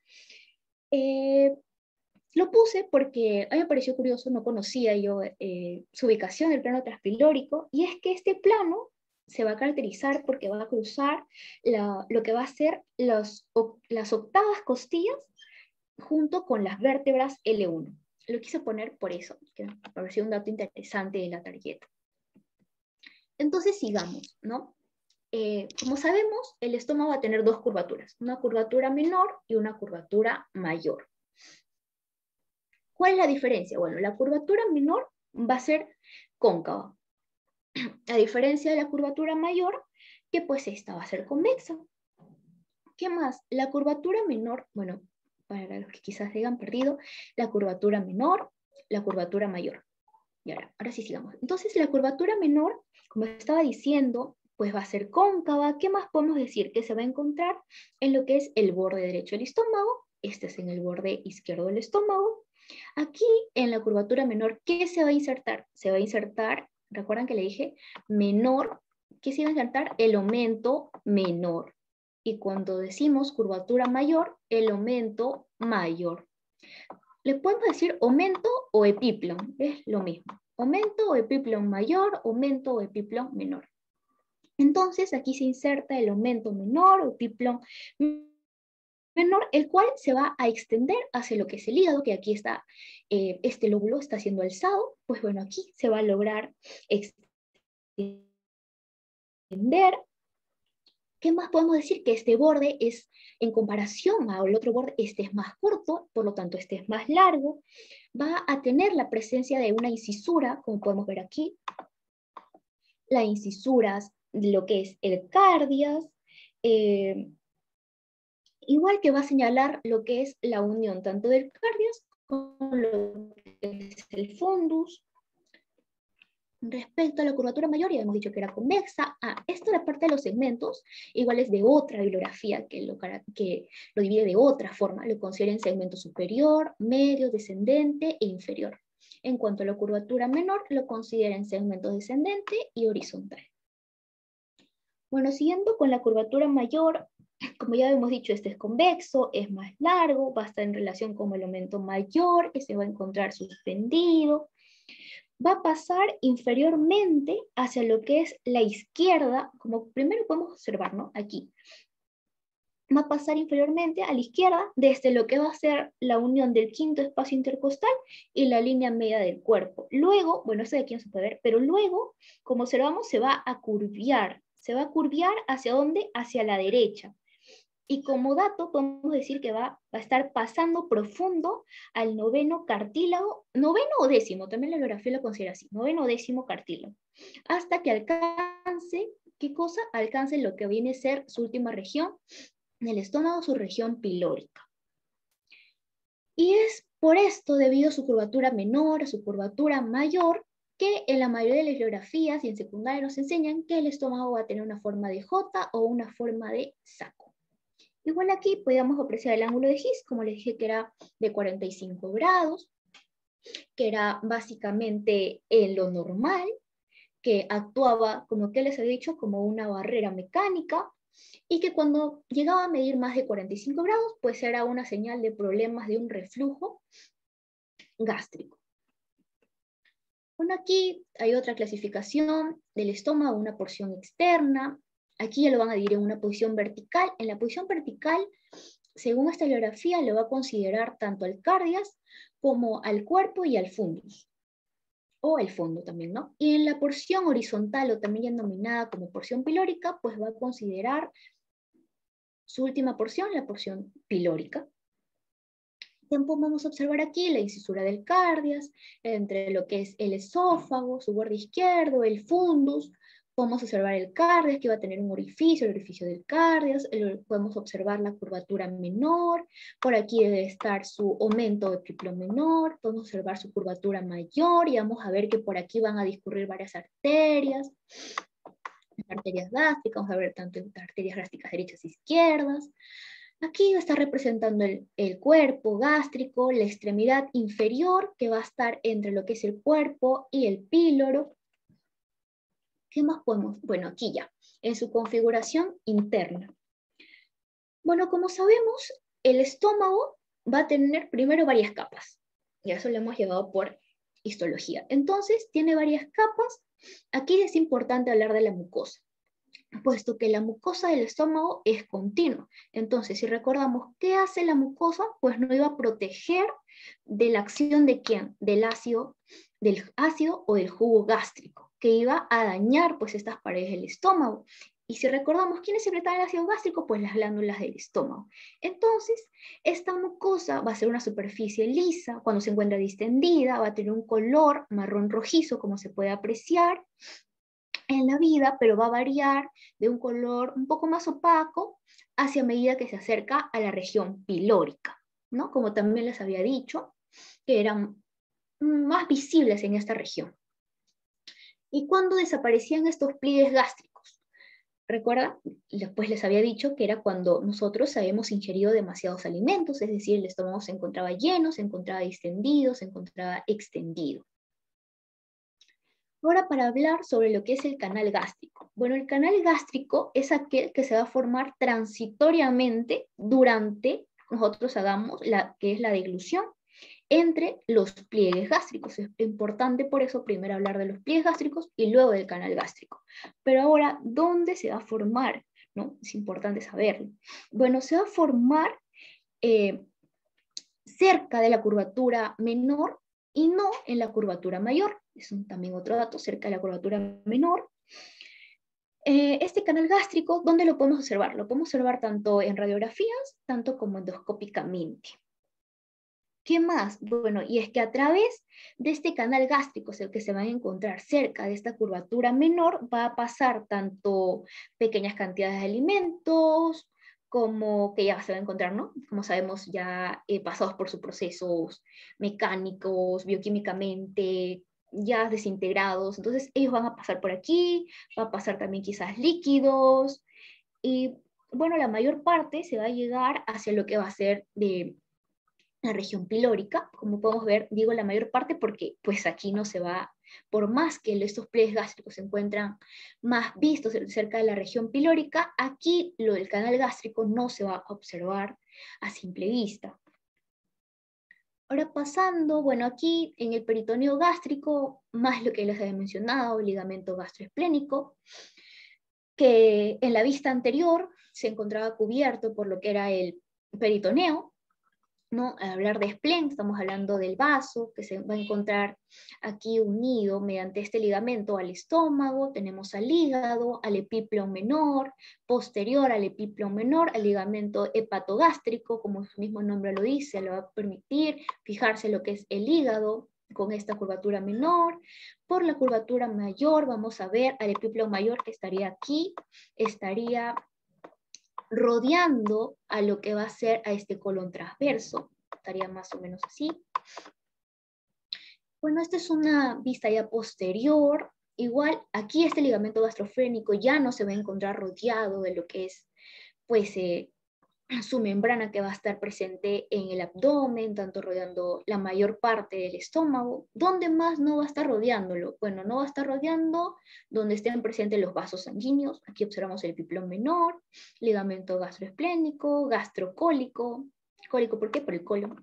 Lo puse porque a mí me pareció curioso, no conocía yo su ubicación del plano transpilórico, y es que este plano se va a caracterizar porque va a cruzar lo que va a ser las octavas costillas junto con las vértebras L1. Lo quise poner por eso, que me pareció un dato interesante de la tarjeta. Entonces sigamos, ¿no? Como sabemos, el estómago va a tener dos curvaturas, una curvatura menor y una curvatura mayor. ¿Cuál es la diferencia? Bueno, la curvatura menor va a ser cóncava, a diferencia de la curvatura mayor, que pues esta va a ser convexa. ¿Qué más? La curvatura menor, bueno, para los que quizás se hayan perdido, la curvatura menor, la curvatura mayor. Y ahora sí sigamos. Entonces la curvatura menor, como estaba diciendo, pues va a ser cóncava. ¿Qué más podemos decir? Que se va a encontrar en lo que es el borde derecho del estómago, este es en el borde izquierdo del estómago. Aquí en la curvatura menor, ¿qué se va a insertar? Se va a insertar, recuerdan que le dije, menor, ¿qué se va a insertar? El aumento menor. Y cuando decimos curvatura mayor, el aumento mayor. Le podemos decir aumento o epiplon, es lo mismo. Aumento o epiplon mayor, aumento o epiplon menor. Entonces aquí se inserta el aumento menor o epiplon menor, el cual se va a extender hacia lo que es el hígado, que aquí está, este lóbulo está siendo alzado, pues bueno, aquí se va a lograr extender. ¿Qué más podemos decir? Que este borde es, en comparación al otro borde, este es más corto, por lo tanto este es más largo, va a tener la presencia de una incisura, como podemos ver aquí, la incisura de lo que es el cardias, igual que va a señalar lo que es la unión tanto del cardias con lo que es el fundus. Respecto a la curvatura mayor, ya hemos dicho que era convexa. Esta es la parte de los segmentos, igual es de otra bibliografía que lo divide de otra forma. Lo considera en segmento superior, medio, descendente e inferior. En cuanto a la curvatura menor, lo considera en segmento descendente y horizontal. Bueno, siguiendo con la curvatura mayor, como ya hemos dicho, este es convexo, es más largo, va a estar en relación con el aumento mayor, que se va a encontrar suspendido. Va a pasar inferiormente hacia lo que es la izquierda, como primero podemos observar, ¿no? Aquí. va a pasar inferiormente a la izquierda desde lo que va a ser la unión del quinto espacio intercostal y la línea media del cuerpo. Luego, bueno, esto de aquí no se puede ver, pero luego, como observamos, se va a curviar. ¿Se va a curviar hacia dónde? Hacia la derecha. Y como dato, podemos decir que va a estar pasando profundo al noveno cartílago, noveno o décimo, también la bibliografía lo considera así, noveno o décimo cartílago, hasta que alcance, ¿qué cosa? Alcance lo que viene a ser su última región del estómago, su región pilórica. Y es por esto, debido a su curvatura menor, a su curvatura mayor, que en la mayoría de las bibliografías y en secundaria nos enseñan que el estómago va a tener una forma de J o una forma de saco. Igual aquí podíamos apreciar el ángulo de His, como les dije que era de 45 grados, que era básicamente lo normal, que actuaba, como que les he dicho, como una barrera mecánica, y que cuando llegaba a medir más de 45 grados, pues era una señal de problemas de un reflujo gástrico. Bueno, aquí hay otra clasificación del estómago, una porción externa. Aquí ya lo van a dividir en una posición vertical. En la posición vertical, según esta bibliografía, lo va a considerar tanto al cardias como al cuerpo y al fundus, o el fondo también, ¿no? Y en la porción horizontal, o también denominada como porción pilórica, pues va a considerar su última porción, la porción pilórica. También vamos a observar aquí la incisura del cardias, entre lo que es el esófago, su borde izquierdo, el fundus. Podemos observar el cardias, que va a tener un orificio, el orificio del cardias. Podemos observar la curvatura menor. Por aquí debe estar su aumento de triplo menor. Podemos observar su curvatura mayor y vamos a ver que por aquí van a discurrir varias arterias. Las arterias gástricas, vamos a ver tanto arterias gástricas derechas e izquierdas. Aquí va a estar representando el cuerpo gástrico, la extremidad inferior, que va a estar entre lo que es el cuerpo y el píloro. ¿Qué más podemos? Bueno, aquí ya, en su configuración interna. Bueno, como sabemos, el estómago va a tener primero varias capas. Y eso lo hemos llevado por histología. Entonces, tiene varias capas. Aquí es importante hablar de la mucosa, puesto que la mucosa del estómago es continua. Entonces, si recordamos qué hace la mucosa, pues no iba a proteger de la acción de quién, del ácido o del jugo gástrico, que iba a dañar pues estas paredes del estómago. Y si recordamos quiénes secretan el ácido gástrico, pues las glándulas del estómago. Entonces, esta mucosa va a ser una superficie lisa, cuando se encuentra distendida, va a tener un color marrón rojizo, como se puede apreciar en la vida, pero va a variar de un color un poco más opaco hacia medida que se acerca a la región pilórica, ¿no? Como también les había dicho, que eran más visibles en esta región. ¿Y cuándo desaparecían estos pliegues gástricos? Recuerda, después les había dicho que era cuando nosotros habíamos ingerido demasiados alimentos, es decir, el estómago se encontraba lleno, se encontraba distendido, se encontraba extendido. Ahora para hablar sobre lo que es el canal gástrico. Bueno, el canal gástrico es aquel que se va a formar transitoriamente durante nosotros hagamos que es la deglución entre los pliegues gástricos. Es importante por eso primero hablar de los pliegues gástricos y luego del canal gástrico. Pero ahora, ¿dónde se va a formar? ¿No? Es importante saberlo. Bueno, se va a formar cerca de la curvatura menor y no en la curvatura mayor. Es también otro dato, cerca de la curvatura menor. Este canal gástrico, ¿dónde lo podemos observar? Lo podemos observar tanto en radiografías, tanto como endoscópicamente. ¿Qué más? Bueno, y es que a través de este canal gástrico, es el que se van a encontrar cerca de esta curvatura menor, va a pasar tanto pequeñas cantidades de alimentos, como que ya se va a encontrar, ¿no? Como sabemos, ya pasados por sus procesos mecánicos, bioquímicamente, ya desintegrados. Entonces, ellos van a pasar por aquí, va a pasar también quizás líquidos, y bueno, la mayor parte se va a llegar hacia lo que va a ser de la región pilórica, como podemos ver, digo la mayor parte porque pues aquí no se va, por más que estos pliegues gástricos se encuentran más vistos cerca de la región pilórica, aquí lo del canal gástrico no se va a observar a simple vista. Ahora pasando, bueno, aquí en el peritoneo gástrico, más lo que les había mencionado, el ligamento gastroesplénico. que en la vista anterior se encontraba cubierto por lo que era el peritoneo, ¿no? Al hablar de spleen, estamos hablando del vaso, que se va a encontrar aquí unido mediante este ligamento al estómago, tenemos al hígado, al epípleo menor, posterior al epípleo menor, al ligamento hepatogástrico, como su mismo nombre lo dice, le va a permitir fijarse lo que es el hígado, con esta curvatura menor. Por la curvatura mayor vamos a ver al epípleo mayor que estaría aquí, estaría rodeando a lo que va a ser a este colon transverso, estaría más o menos así. Bueno, esta es una vista ya posterior. Igual aquí este ligamento gastrofrénico ya no se va a encontrar rodeado de lo que es pues su membrana que va a estar presente en el abdomen, tanto rodeando la mayor parte del estómago. ¿Dónde más no va a estar rodeándolo? Bueno, no va a estar rodeando donde estén presentes los vasos sanguíneos. Aquí observamos el epípleo menor, ligamento gastroesplénico, gastrocólico. ¿Cólico por qué? Por el colon.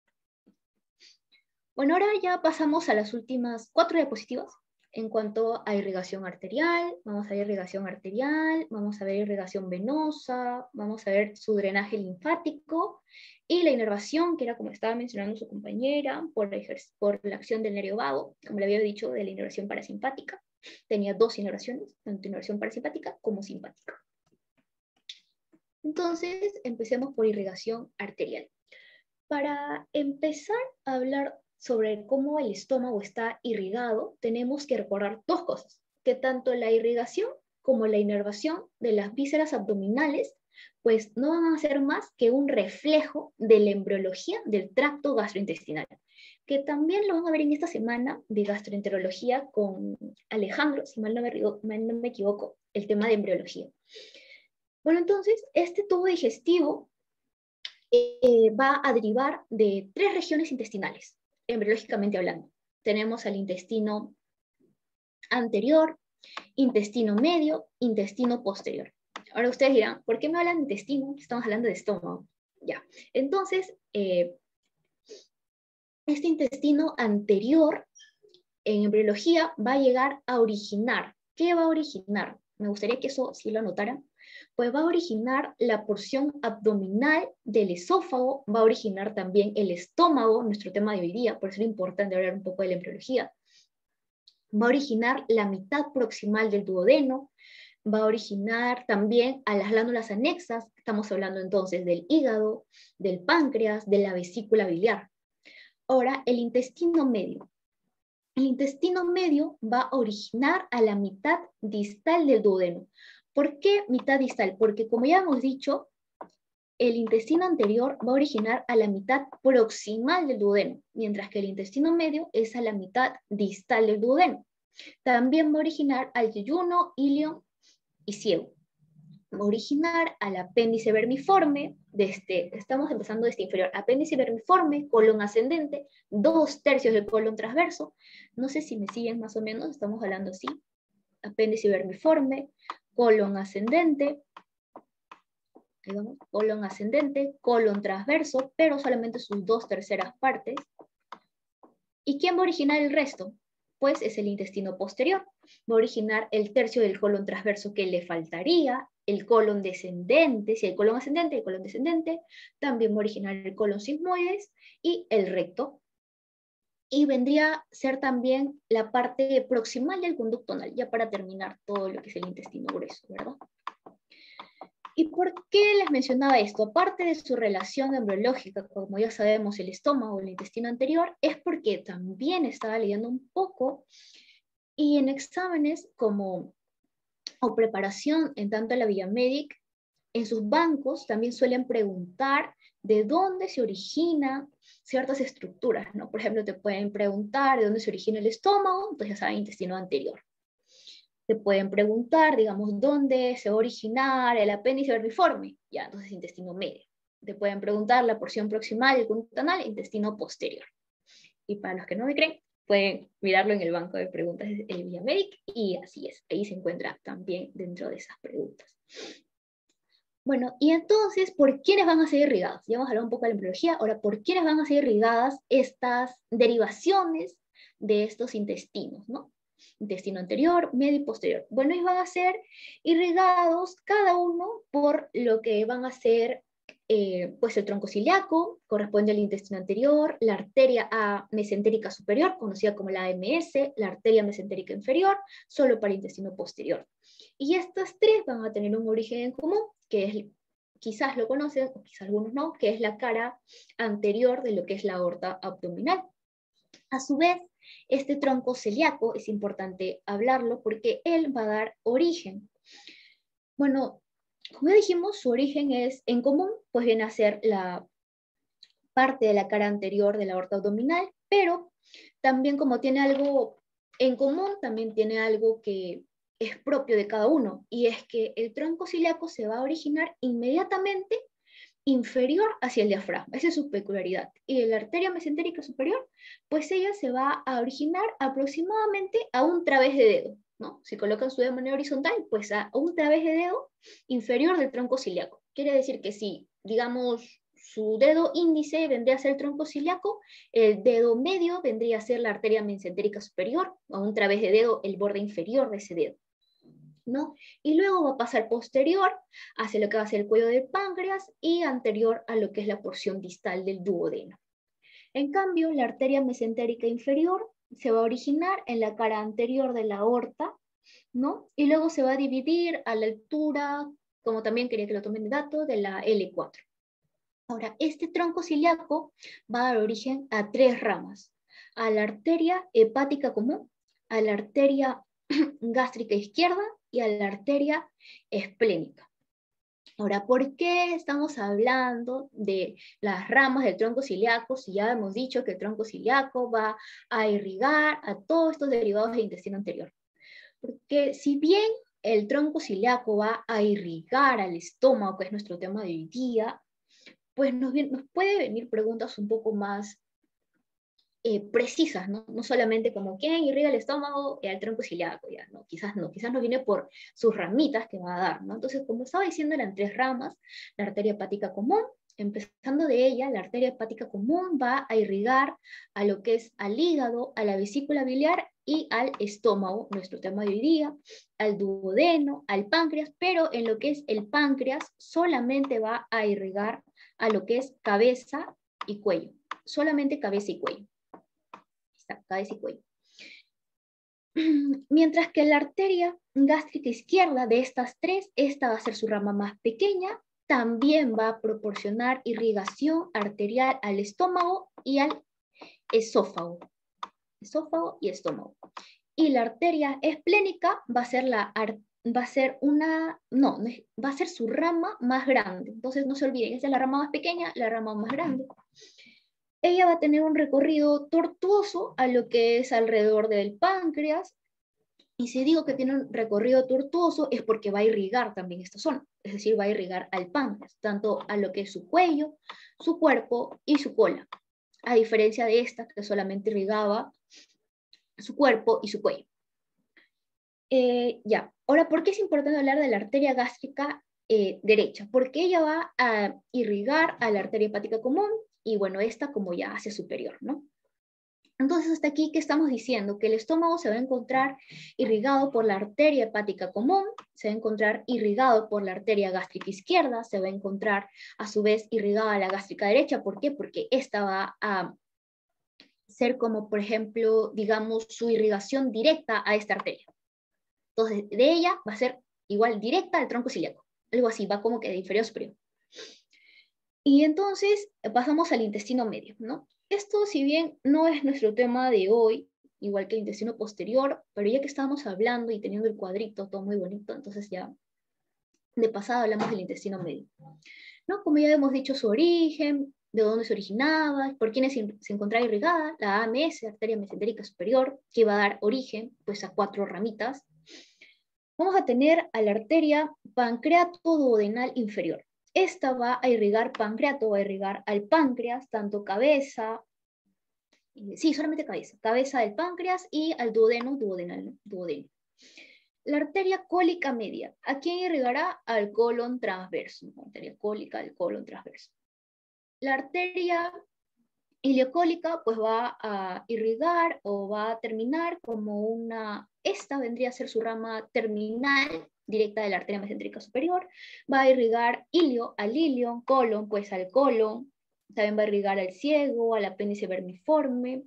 Bueno, ahora ya pasamos a las últimas 4 diapositivas. En cuanto a irrigación arterial, vamos a ver irrigación arterial, vamos a ver irrigación venosa, vamos a ver su drenaje linfático y la inervación, que era como estaba mencionando su compañera, por la acción del nervio vago, como le había dicho, de la inervación parasimpática. Tenía 2 inervaciones, tanto inervación parasimpática como simpática. Entonces, empecemos por irrigación arterial. Para empezar a hablar sobre cómo el estómago está irrigado, tenemos que recordar 2 cosas, que tanto la irrigación como la inervación de las vísceras abdominales, pues no van a ser más que un reflejo de la embriología del tracto gastrointestinal, que también lo van a ver en esta semana de gastroenterología con Alejandro, si mal no me equivoco, el tema de embriología. Bueno, entonces, este tubo digestivo va a derivar de 3 regiones intestinales, embriológicamente hablando. Tenemos al intestino anterior, intestino medio, intestino posterior. Ahora ustedes dirán, ¿por qué me hablan de intestino? Estamos hablando de estómago. Ya, entonces, este intestino anterior en embriología va a llegar a originar. ¿Qué va a originar? Me gustaría que eso sí lo anotaran. Pues va a originar la porción abdominal del esófago, va a originar también el estómago, nuestro tema de hoy día, por eso es importante hablar un poco de la embriología. Va a originar la mitad proximal del duodeno, va a originar también a las glándulas anexas, estamos hablando entonces del hígado, del páncreas, de la vesícula biliar. Ahora, el intestino medio. El intestino medio va a originar a la mitad distal del duodeno. ¿Por qué mitad distal? Porque como ya hemos dicho, el intestino anterior va a originar a la mitad proximal del duodeno, mientras que el intestino medio es a la mitad distal del duodeno. También va a originar al yeyuno, ilion y ciego. Va a originar al apéndice vermiforme, estamos empezando desde inferior, apéndice vermiforme, colon ascendente, 2/3 del colon transverso. No sé si me siguen más o menos, estamos hablando así. Apéndice vermiforme, colon ascendente, colon ascendente, colon transverso, pero solamente sus 2/3 partes. ¿Y quién va a originar el resto? Pues es el intestino posterior. Va a originar el tercio del colon transverso que le faltaría, el colon descendente, si hay colon ascendente, el colon descendente, también va a originar el colon sigmoides y el recto. Y vendría a ser también la parte proximal del conducto anal, ya para terminar todo lo que es el intestino grueso, ¿verdad? ¿Y por qué les mencionaba esto? Aparte de su relación embriológica, como ya sabemos, el estómago, el intestino anterior, es porque también estaba leyendo un poco y en exámenes como o preparación en tanto la Villamedic, en sus bancos también suelen preguntar de dónde se originan ciertas estructuras, ¿no? Por ejemplo, te pueden preguntar de dónde se origina el estómago, entonces ya saben, intestino anterior. Te pueden preguntar, digamos, dónde se va a originar el apéndice vermiforme, ya, entonces intestino medio. Te pueden preguntar la porción proximal del conducto anal, intestino posterior. Y para los que no me creen, pueden mirarlo en el banco de preguntas de Villamedic, y así es, ahí se encuentra también dentro de esas preguntas. Bueno, y entonces, ¿por quiénes van a ser irrigadas? Ya hemos hablado un poco de la embriología, ahora, ¿por quiénes van a ser irrigadas estas derivaciones de estos intestinos, ¿no? intestino anterior, medio y posterior. Bueno, y van a ser irrigados cada uno por lo que van a ser pues el tronco ciliaco, corresponde al intestino anterior, la arteria mesentérica superior, conocida como la AMS, la arteria mesentérica inferior, solo para el intestino posterior. Y estas tres van a tener un origen en común, que es, quizás lo conocen, o quizás algunos no, que es la cara anterior de lo que es la aorta abdominal. A su vez, este tronco celíaco es importante hablarlo porque él va a dar origen. Bueno, como ya dijimos, su origen es en común, pues viene a ser la parte de la cara anterior de la aorta abdominal, pero también como tiene algo en común, también tiene algo que es propio de cada uno, y es que el tronco ciliaco se va a originar inmediatamente inferior hacia el diafragma. Esa es su peculiaridad. Y la arteria mesentérica superior, pues ella se va a originar aproximadamente a un través de dedo, ¿no? Si colocan su dedo de manera horizontal, pues a un través de dedo inferior del tronco ciliaco. Quiere decir que si, digamos, su dedo índice vendría a ser el tronco ciliaco, el dedo medio vendría a ser la arteria mesentérica superior, a un través de dedo el borde inferior de ese dedo, ¿no? Y luego va a pasar posterior hacia lo que va a ser el cuello del páncreas y anterior a lo que es la porción distal del duodeno. En cambio, la arteria mesentérica inferior se va a originar en la cara anterior de la aorta, ¿no? Y luego se va a dividir a la altura, como también quería que lo tomen de dato, de la L4. Ahora, este tronco ciliaco va a dar origen a tres ramas: a la arteria hepática común, a la arteria gástrica izquierda y a la arteria esplénica. Ahora, ¿por qué estamos hablando de las ramas del tronco ciliaco si ya hemos dicho que el tronco ciliaco va a irrigar a todos estos derivados del intestino anterior? Porque si bien el tronco ciliaco va a irrigar al estómago, que es nuestro tema de hoy día, pues nos puede venir preguntas un poco más precisas, ¿no? No solamente como quién irriga el estómago y el tronco ciliaco, ya, ¿no? Quizás nos viene por sus ramitas que va a dar, ¿no? Entonces, como estaba diciendo, eran tres ramas: la arteria hepática común, empezando de ella, la arteria hepática común va a irrigar a lo que es al hígado, a la vesícula biliar y al estómago, nuestro tema de hoy día, al duodeno, al páncreas, pero en lo que es el páncreas solamente va a irrigar a lo que es cabeza y cuello, solamente cabeza y cuello. Cabeza y cuello. Mientras que la arteria gástrica izquierda de estas tres, esta va a ser su rama más pequeña, también va a proporcionar irrigación arterial al estómago y al esófago. Esófago y estómago. Y la arteria esplénica va a ser su rama más grande. Entonces no se olviden, esta es la rama más pequeña, la rama más grande. Ella va a tener un recorrido tortuoso a lo que es alrededor del páncreas, y si digo que tiene un recorrido tortuoso es porque va a irrigar también esta zona, es decir, va a irrigar al páncreas, tanto a lo que es su cuello, su cuerpo y su cola, a diferencia de esta que solamente irrigaba su cuerpo y su cuello. Ya, ahora, ¿por qué es importante hablar de la arteria gástrica derecha? Porque ella va a irrigar a la arteria hepática común, y bueno, esta como ya hacia superior, ¿no? Entonces, hasta aquí, ¿qué estamos diciendo? Que el estómago se va a encontrar irrigado por la arteria hepática común, se va a encontrar irrigado por la arteria gástrica izquierda, se va a encontrar a su vez irrigada la gástrica derecha. ¿Por qué? Porque esta va a ser como, por ejemplo, digamos, su irrigación directa a esta arteria. Entonces, de ella va a ser igual directa al tronco ciliaco. Algo así, va como que de inferior a superior. Y entonces pasamos al intestino medio, ¿no? Esto, si bien no es nuestro tema de hoy, igual que el intestino posterior, pero ya que estábamos hablando y teniendo el cuadrito todo muy bonito, entonces ya de pasada hablamos del intestino medio, ¿no? Como ya hemos dicho, su origen, de dónde se originaba, por quiénes se encontraba irrigada, la AMS, arteria mesentérica superior, que va a dar origen pues a 4 ramitas. Vamos a tener a la arteria pancreato-duodenal inferior. Esta va a irrigar pancreato, va a irrigar al páncreas, tanto cabeza, sí, solamente cabeza del páncreas, y al duodeno, duodeno. La arteria cólica media, ¿a quién irrigará? Al colon transverso, arteria cólica del colon transverso. La arteria ileocólica pues va a irrigar o va a terminar como una esta vendría a ser su rama terminal directa de la arteria mesentérica superior. Va a irrigar ilio al ilio, colon pues al colon, también va a irrigar al ciego, al apéndice vermiforme.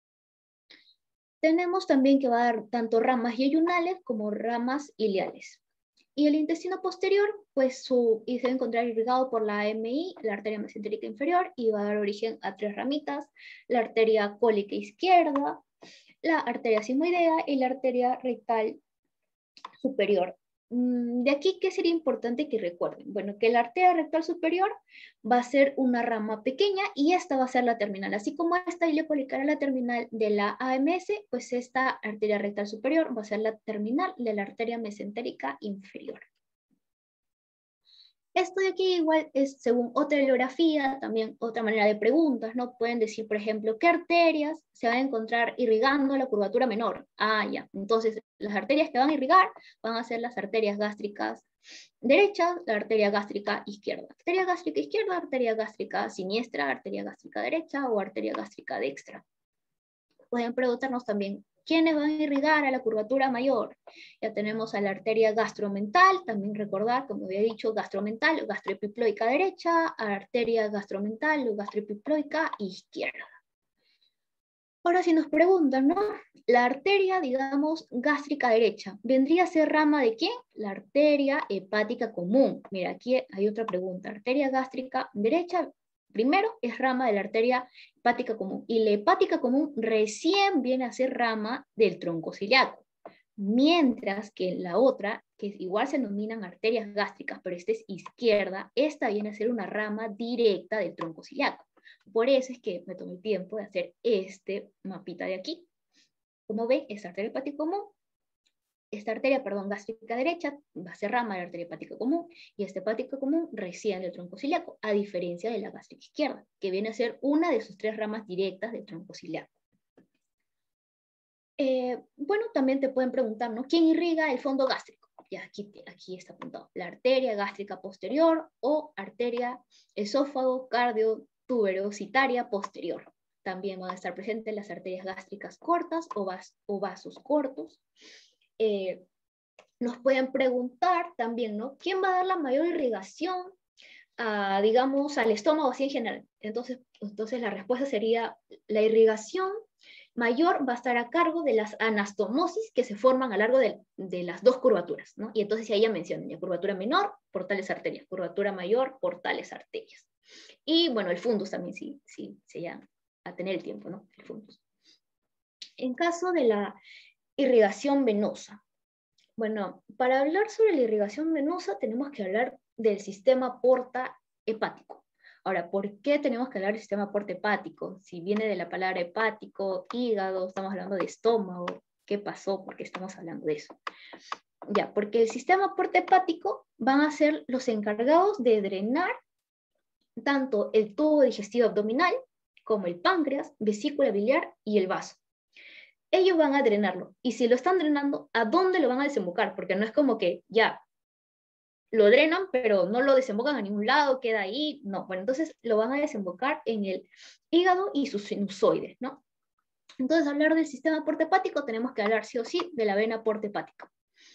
Tenemos también que va a dar tanto ramas yeyunales como ramas iliales. Y el intestino posterior, pues y se va a encontrar irrigado por la AMI, la arteria mesentérica inferior, y va a dar origen a 3 ramitas: la arteria cólica izquierda, la arteria sigmoidea y la arteria rectal superior. De aquí, ¿qué sería importante que recuerden? Bueno, que la arteria rectal superior va a ser una rama pequeña y esta va a ser la terminal. Así como esta ilíaca era la terminal de la AMS, pues esta arteria rectal superior va a ser la terminal de la arteria mesentérica inferior. Esto de aquí igual es según otra bibliografía, también otra manera de preguntas, ¿no? Pueden decir, por ejemplo, ¿qué arterias se van a encontrar irrigando la curvatura menor? Ah, ya. Entonces, las arterias que van a irrigar van a ser las arterias gástricas derechas, la arteria gástrica izquierda. Arteria gástrica izquierda, arteria gástrica siniestra, arteria gástrica derecha o arteria gástrica dextra. Pueden preguntarnos también, ¿quiénes van a irrigar a la curvatura mayor? Ya tenemos a la arteria gastromental, también recordar, como había dicho, gastromental o gastroepiploica derecha, arteria gastromental o gastroepiploica izquierda. Ahora si nos preguntan, ¿no? La arteria, digamos, gástrica derecha, ¿vendría a ser rama de quién? La arteria hepática común. Mira, aquí hay otra pregunta. Arteria gástrica derecha, primero, es rama de la arteria hepática común. Y la hepática común recién viene a ser rama del tronco ciliaco. Mientras que la otra, que igual se denominan arterias gástricas, pero esta es izquierda, esta viene a ser una rama directa del tronco ciliaco. Por eso es que me tomé el tiempo de hacer este mapita de aquí. Como ven, esta arteria hepática común, esta arteria, perdón, gástrica derecha va a ser rama de la arteria hepática común, y esta hepática común recién del tronco ciliaco, a diferencia de la gástrica izquierda, que viene a ser una de sus 3 ramas directas del tronco ciliaco. Bueno, también te pueden preguntar, ¿no? ¿Quién irriga el fondo gástrico? Ya aquí está apuntado. La arteria gástrica posterior o arteria esófago cardio tuberositaria posterior. También van a estar presentes las arterias gástricas cortas o vasos cortos. Nos pueden preguntar también, ¿no? ¿Quién va a dar la mayor irrigación, digamos, al estómago así en general? Entonces la respuesta sería la irrigación mayor va a estar a cargo de las anastomosis que se forman a lo largo de las 2 curvaturas, ¿no? Y entonces ahí ya mencionan, ya curvatura menor, por tales arterias, curvatura mayor, por tales arterias. Y bueno, el fundus también, sí, se llega a tener el tiempo, ¿no? El fundus. En caso de la irrigación venosa, bueno, para hablar sobre la irrigación venosa tenemos que hablar del sistema porta hepático. Ahora, ¿por qué tenemos que hablar del sistema porta hepático? Si viene de la palabra hepático, hígado, estamos hablando de estómago, ¿qué pasó? ¿Por qué estamos hablando de eso? Ya, porque el sistema porta hepático van a ser los encargados de drenar tanto el tubo digestivo abdominal como el páncreas, vesícula biliar y el vaso. Ellos van a drenarlo. Y si lo están drenando, ¿a dónde lo van a desembocar? Porque no es como que ya lo drenan, pero no lo desembocan a ningún lado, queda ahí. No, bueno, entonces lo van a desembocar en el hígado y sus sinusoides, ¿no? Entonces, hablar del sistema porta hepático, tenemos que hablar sí o sí de la vena porta hepática.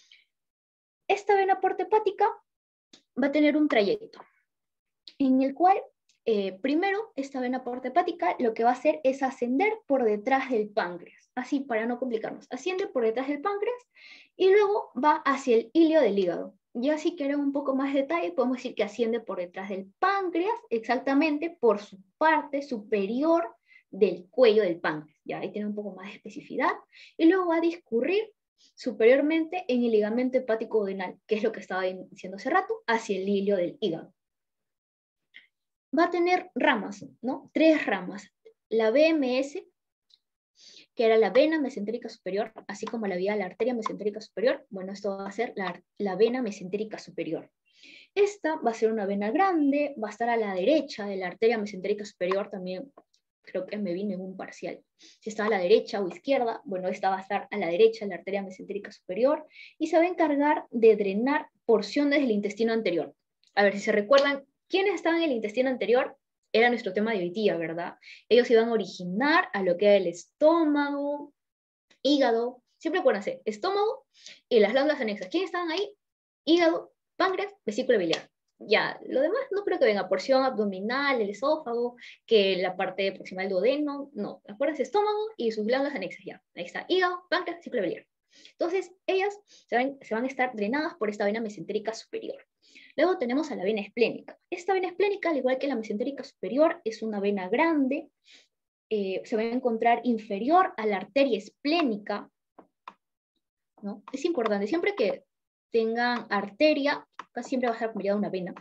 Esta vena porta hepática va a tener un trayecto en el cual, primero, esta vena porta hepática lo que va a hacer es ascender por detrás del páncreas. Así, para no complicarnos, asciende por detrás del páncreas y luego va hacia el ilio del hígado. Ya si queremos un poco más de detalle, podemos decir que asciende por detrás del páncreas, exactamente por su parte superior del cuello del páncreas. Ya ahí tiene un poco más de especificidad. Y luego va a discurrir superiormente en el ligamento hepático duodenal, que es lo que estaba diciendo hace rato, hacia el ilio del hígado. Va a tener ramas, ¿no? 3 ramas. La BMS, que era la vena mesentérica superior, así como la vía la arteria mesentérica superior. Bueno, esto va a ser la vena mesentérica superior. Esta va a ser una vena grande, va a estar a la derecha de la arteria mesentérica superior, también creo que me vine en un parcial. Si está a la derecha o izquierda, bueno, esta va a estar a la derecha de la arteria mesentérica superior y se va a encargar de drenar porciones del intestino anterior. A ver, si se recuerdan, ¿quiénes estaban en el intestino anterior? Era nuestro tema de hoy día, ¿verdad? Ellos iban a originar a lo que era el estómago, hígado, Siempre acuérdense, estómago y las glándulas anexas. ¿Quiénes estaban ahí? Hígado, páncreas, vesícula biliar. Ya, lo demás no creo que venga, porción abdominal, el esófago, que la parte proximal duodeno, no. Acuérdense, estómago y sus glándulas anexas, ya. Ahí está, hígado, páncreas, vesícula biliar. Entonces, ellas se van a estar drenadas por esta vena mesentérica superior. Luego tenemos a la vena esplénica. Esta vena esplénica, al igual que la mesentérica superior, es una vena grande, se va a encontrar inferior a la arteria esplénica, ¿no? Es importante, siempre que tengan arteria, casi siempre va a estar acompañada de una vena.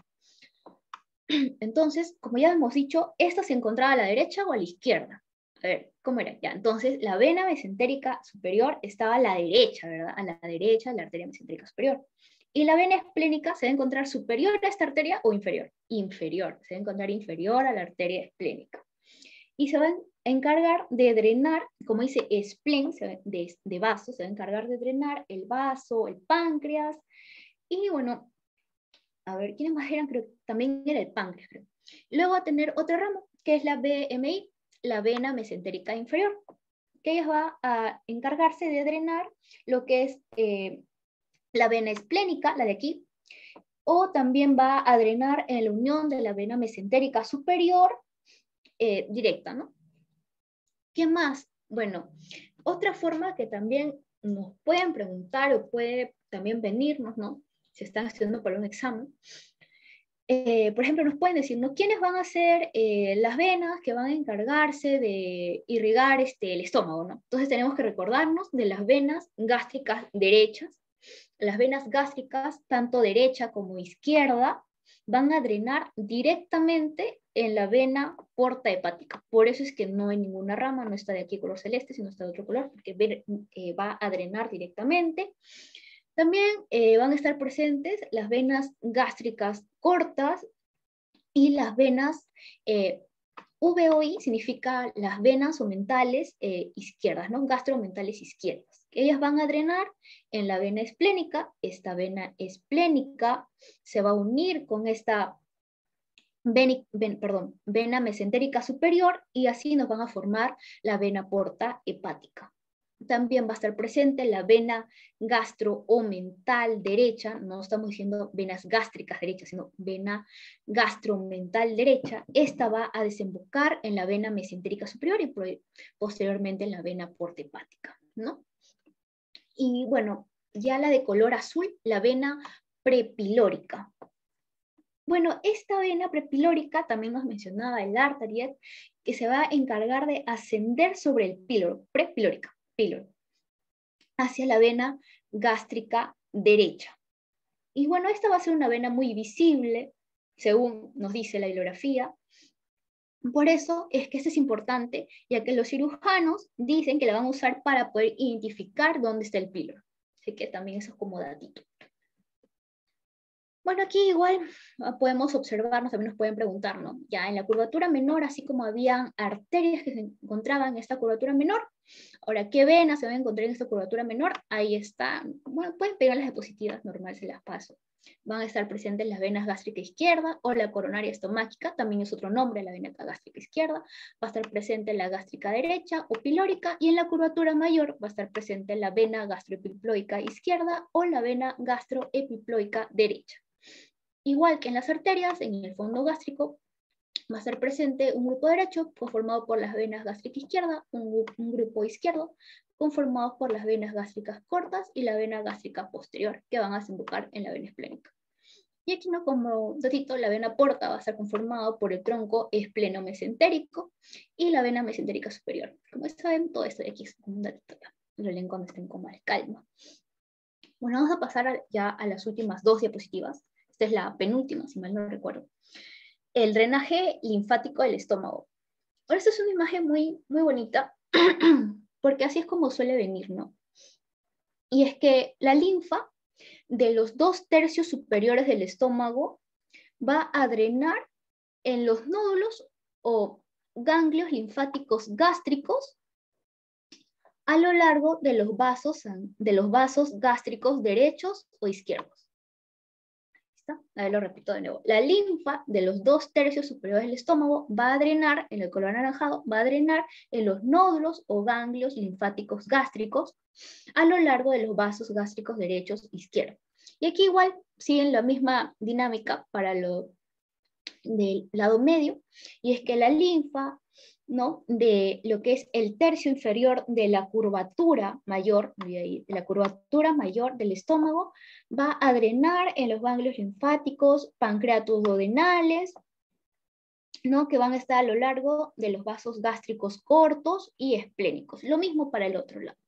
Entonces, como ya hemos dicho, esta se encontraba a la derecha o a la izquierda. A ver, ¿cómo era? Ya, entonces, la vena mesentérica superior estaba a la derecha, ¿verdad? A la derecha de la arteria mesentérica superior. Y la vena esplénica se va a encontrar superior a esta arteria o inferior. Inferior, se va a encontrar inferior a la arteria esplénica. Y se va a encargar de drenar, como dice spleen, de vaso, se va a encargar de drenar el vaso, el páncreas, y bueno, a ver, ¿quiénes más eran? Creo que también era el páncreas, creo. Luego va a tener otro ramo, que es la VMI, la vena mesentérica inferior, que ella va a encargarse de drenar lo que es la vena esplénica, la de aquí, o también va a drenar en la unión de la vena mesentérica superior directa, ¿no? ¿Qué más? Bueno, otra forma que también nos pueden preguntar o puede también venirnos, ¿no? Si están estudiando para un examen. Por ejemplo, nos pueden decir, ¿no? ¿Quiénes van a ser las venas que van a encargarse de irrigar el estómago, ¿no? Entonces tenemos que recordarnos de las venas gástricas derechas. Las venas gástricas, tanto derecha como izquierda, van a drenar directamente en la vena porta hepática. Por eso es que no hay ninguna rama, no está de aquí color celeste, sino está de otro color, porque va a drenar directamente. También van a estar presentes las venas gástricas cortas y las venas VOI, significa las venas omentales izquierdas, ¿no? Gastromentales izquierdas. Ellas van a drenar en la vena esplénica. Esta vena esplénica se va a unir con esta vena mesentérica superior y así nos van a formar la vena porta hepática. También va a estar presente la vena gastroomental derecha, no estamos diciendo venas gástricas derechas, sino vena gastroomental derecha. Esta va a desembocar en la vena mesentérica superior y posteriormente en la vena porta hepática, ¿no? Y bueno, ya la de color azul, la vena prepilórica. Bueno, esta vena prepilórica también nos mencionaba el Artariet, que se va a encargar de ascender sobre el píloro, prepilórica, píloro, hacia la vena gástrica derecha. Y bueno, esta va a ser una vena muy visible, según nos dice la hilografía. Por eso es que esto es importante, ya que los cirujanos dicen que la van a usar para poder identificar dónde está el píloro. Así que también eso es como datito. Bueno, aquí igual podemos observarnos, también nos pueden preguntar, ¿no? Ya en la curvatura menor, así como habían arterias que se encontraban en esta curvatura menor, ahora, ¿qué venas se van a encontrar en esta curvatura menor? Ahí está, bueno, pueden pegar las diapositivas, normal se las paso. Van a estar presentes las venas gástrica izquierda o la coronaria estomáquica, también es otro nombre, la vena gástrica izquierda. Va a estar presente la gástrica derecha o pilórica, y en la curvatura mayor va a estar presente la vena gastroepiploica izquierda o la vena gastroepiploica derecha. Igual que en las arterias, en el fondo gástrico va a estar presente un grupo derecho conformado por las venas gástrica izquierda, un grupo izquierdo conformado por las venas gástricas cortas y la vena gástrica posterior, que van a desembocar en la vena esplénica. Y aquí, ¿no? Como datito, la vena porta va a estar conformado por el tronco espleno-mesentérico y la vena mesentérica superior. Como saben, todo esto de aquí es un datito, ya lo leen cuando estén con más calma. Bueno, vamos a pasar ya a las últimas dos diapositivas. Esta es la penúltima, si mal no recuerdo. El drenaje linfático del estómago. Ahora, esta es una imagen muy, muy bonita, porque así es como suele venir, ¿no? Y es que la linfa de los 2/3 superiores del estómago va a drenar en los nódulos o ganglios linfáticos gástricos a lo largo de los vasos gástricos derechos o izquierdos. está. A ver, lo repito de nuevo. La linfa de los 2/3 superiores del estómago va a drenar, en el color anaranjado, va a drenar en los nódulos o ganglios linfáticos gástricos a lo largo de los vasos gástricos derechos e izquierdos. Y aquí igual siguen la misma dinámica para lo del lado medio, y es que la linfa, ¿no?, de lo que es el tercio inferior de la curvatura mayor, de la curvatura mayor del estómago, va a drenar en los ganglios linfáticos pancreatoduodenales, ¿no?, que van a estar a lo largo de los vasos gástricos cortos y esplénicos. Lo mismo para el otro lado.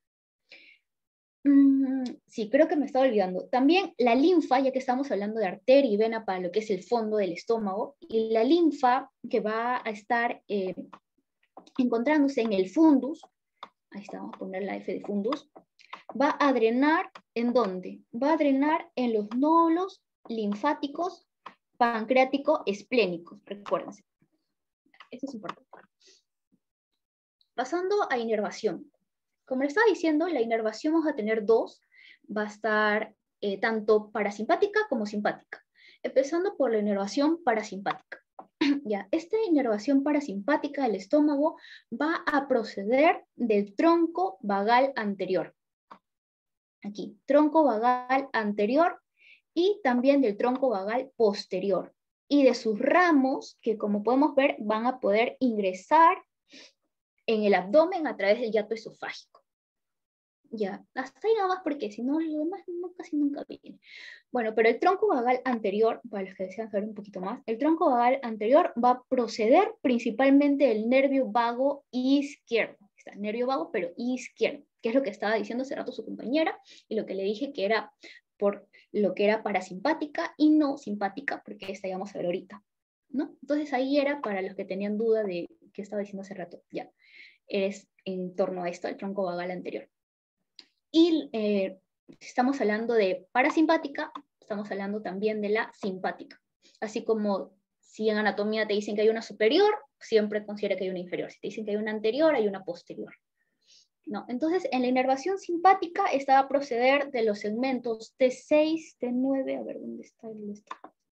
Sí, creo que me estaba olvidando. También la linfa, ya que estamos hablando de arteria y vena para lo que es el fondo del estómago, y la linfa que va a estar encontrándose en el fundus, ahí está, vamos a poner la F de fundus, va a drenar, ¿en dónde? Va a drenar en los nódulos linfáticos pancreático-esplénicos, recuérdense. Eso es importante. Pasando a inervación. Como les estaba diciendo, la inervación vamos a tener dos, va a estar tanto parasimpática como simpática. Empezando por la inervación parasimpática. Ya, esta inervación parasimpática del estómago va a proceder del tronco vagal anterior. Aquí, tronco vagal anterior y también del tronco vagal posterior. Y de sus ramos, que como podemos ver, van a poder ingresar en el abdomen a través del hiato esofágico. Ya, hasta ahí nada más porque si no, lo demás casi nunca viene. Bueno, pero el tronco vagal anterior, para los que desean saber un poquito más, el tronco vagal anterior va a proceder principalmente del nervio vago izquierdo. Está el nervio vago, pero izquierdo, que es lo que estaba diciendo hace rato su compañera, y lo que le dije que era por lo que era parasimpática y no simpática, porque esta ya vamos a ver ahorita, ¿no? Entonces ahí era para los que tenían duda de qué estaba diciendo hace rato, ya. Es en torno a esto, el tronco vagal anterior. Y si estamos hablando de parasimpática, estamos hablando también de la simpática. Así como si en anatomía te dicen que hay una superior, siempre considera que hay una inferior. Si te dicen que hay una anterior, hay una posterior. ¿No? Entonces, en la inervación simpática, esta va a proceder de los segmentos T6, T9, a ver, ¿dónde está el este?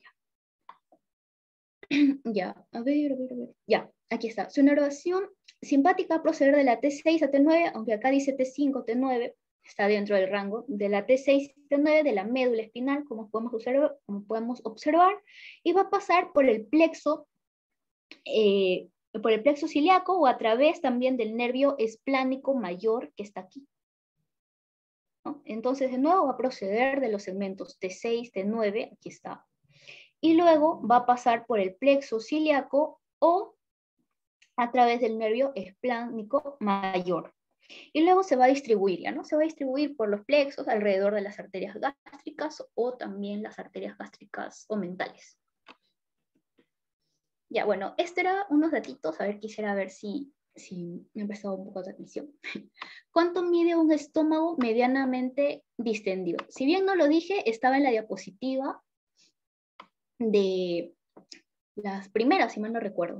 Ya, a ver. Ya, aquí está. Su inervación simpática va a proceder de la T6 a T9, aunque acá dice T5, T9, está dentro del rango de la T6 y T9 de la médula espinal, como podemos observar, y va a pasar por el plexo ciliaco o a través también del nervio esplánico mayor que está aquí, ¿no? Entonces, de nuevo, va a proceder de los segmentos T6, T9, aquí está, y luego va a pasar por el plexo ciliaco o a través del nervio esplánico mayor. Y luego se va a distribuir, ¿ya no? Se va a distribuir por los plexos alrededor de las arterias gástricas o también las arterias gástricas o mentales. Ya, bueno, estos eran unos datitos, a ver, quisiera ver si me ha prestado un poco de atención. ¿Cuánto mide un estómago medianamente distendido? Si bien no lo dije, estaba en la diapositiva de las primeras, si mal no recuerdo.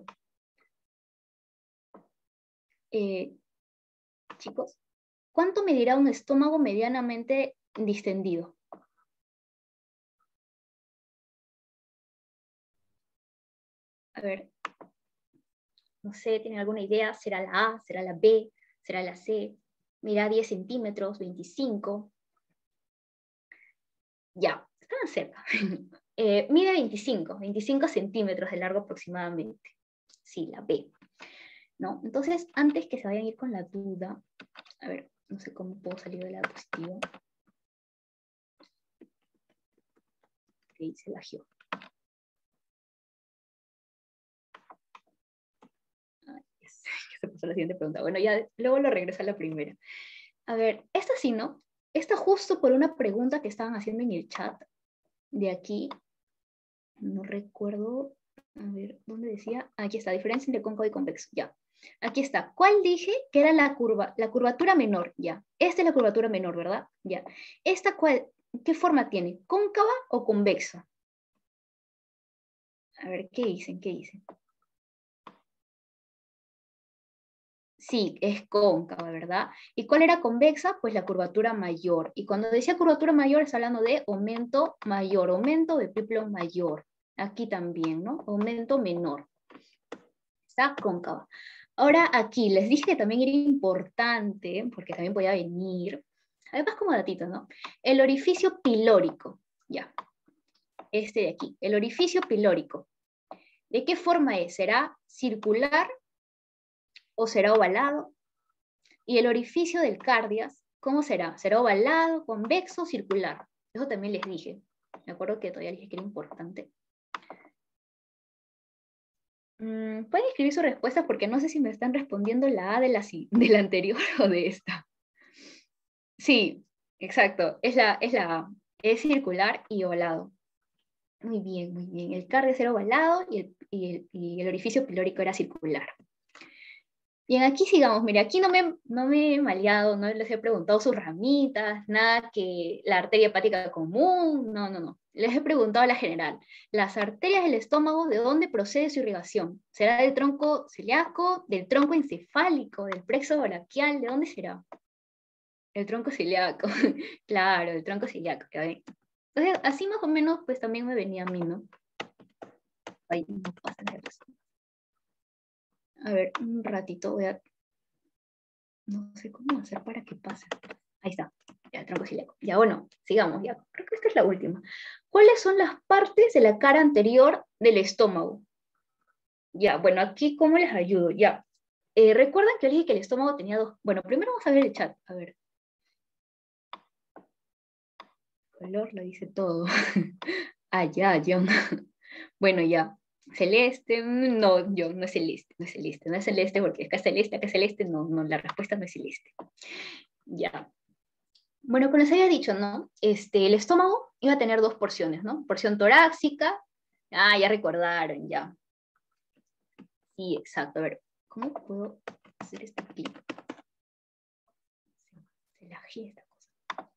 Chicos, ¿cuánto medirá un estómago medianamente distendido? A ver, no sé, ¿tienen alguna idea? ¿Será la A? ¿Será la B? ¿Será la C? Mira, 10 centímetros, 25. Ya, están cerca. Mide 25 centímetros de largo aproximadamente. Sí, la B. ¿No? Entonces, antes que se vayan a ir con la duda, a ver, no sé cómo puedo salir de la diapositiva. Ok, se lagió. Se puso la siguiente pregunta. Bueno, ya luego lo regreso a la primera. A ver, esta sí, ¿no? Esta justo por una pregunta que estaban haciendo en el chat de aquí. No recuerdo. A ver, ¿dónde decía? Aquí está, diferencia entre cóncavo y convexo. Ya. Aquí está. ¿Cuál dije que era la curvatura menor? Ya. Esta es la curvatura menor, ¿verdad? Ya. ¿Esta cuál? ¿Qué forma tiene? ¿Cóncava o convexa? A ver, ¿qué dicen? ¿Qué dicen? Sí, es cóncava, ¿verdad? ¿Y cuál era convexa? Pues la curvatura mayor. Y cuando decía curvatura mayor, está hablando de aumento mayor, aumento de Piplo mayor. Aquí también, ¿no? Aumento menor. Está cóncava. Ahora aquí, les dije que también era importante, porque también podía venir, además como datito, ¿no? El orificio pilórico, ya. Este de aquí, el orificio pilórico. ¿De qué forma es? ¿Será circular o será ovalado? Y el orificio del cardias, ¿cómo será? ¿Será ovalado, convexo o circular? Eso también les dije. Me acuerdo que todavía les dije que era importante. Pueden escribir sus respuestas porque no sé si me están respondiendo la A de la anterior o de esta. Sí, exacto. Es la A. Es circular y ovalado. Muy bien, muy bien. El cardias era ovalado y el orificio pilórico era circular. Bien, aquí sigamos. Mire, aquí no me he maleado, no les he preguntado sus ramitas, nada que la arteria hepática común, no. Les he preguntado la general. Las arterias del estómago, ¿de dónde procede su irrigación? ¿Será del tronco celíaco, del tronco encefálico, del plexo braquial? ¿De dónde será? El tronco celíaco. Claro, el tronco celíaco. Entonces, así más o menos, pues también me venía a mí, ¿no? Ay, no pasa nada. A ver, un ratito voy a... No sé cómo hacer para que pase. Ahí está, ya el tronco celíaco. Ya bueno, sigamos, ya. Creo que esta es la última. ¿Cuáles son las partes de la cara anterior del estómago? Ya, bueno, aquí ¿cómo les ayudo? Ya. ¿Recuerdan que les dije que el estómago tenía dos? Bueno, primero vamos a ver el chat. A ver. Color lo dice todo. Ah, ya, John. Bueno, ya. Celeste, no, John, no es celeste, no es celeste, porque acá es celeste, no, la respuesta no es celeste. Ya. Bueno, como les había dicho, ¿no? El estómago iba a tener dos porciones, ¿no? Porción torácica. Ah, ya recordaron, ya. Sí, exacto. A ver, ¿cómo puedo hacer este clip? Se la gira esta cosa.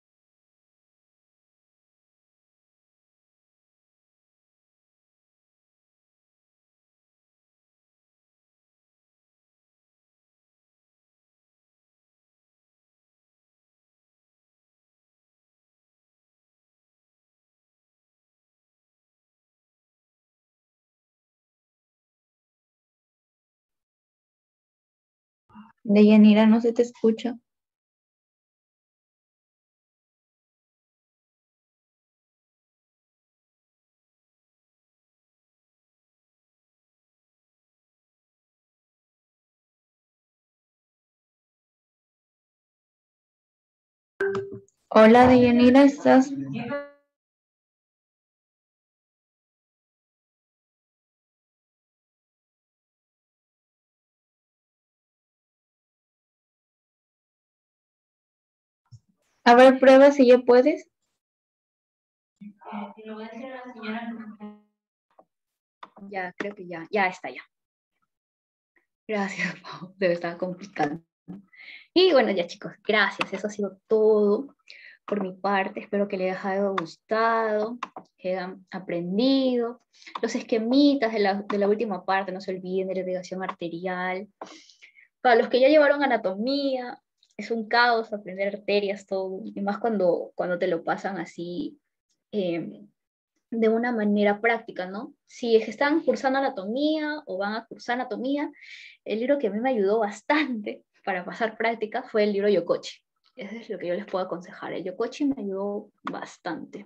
Deyanira, no se te escucha. Hola, Deyanira, ¿estás? A ver, prueba si ya puedes. Ya, creo que ya está ya. Gracias, Pau, debe estar complicado. Y bueno, ya chicos, gracias, eso ha sido todo por mi parte. Espero que les haya gustado, que hayan aprendido. Los esquemitas de la última parte, no se olviden de la irrigación arterial. Para los que ya llevaron anatomía, es un caos aprender arterias, todo, y más cuando te lo pasan así de una manera práctica, ¿no? Si es que están cursando anatomía o van a cursar anatomía, el libro que a mí me ayudó bastante para pasar prácticas fue el libro Yokochi. Eso es lo que yo les puedo aconsejar. El Yokochi me ayudó bastante.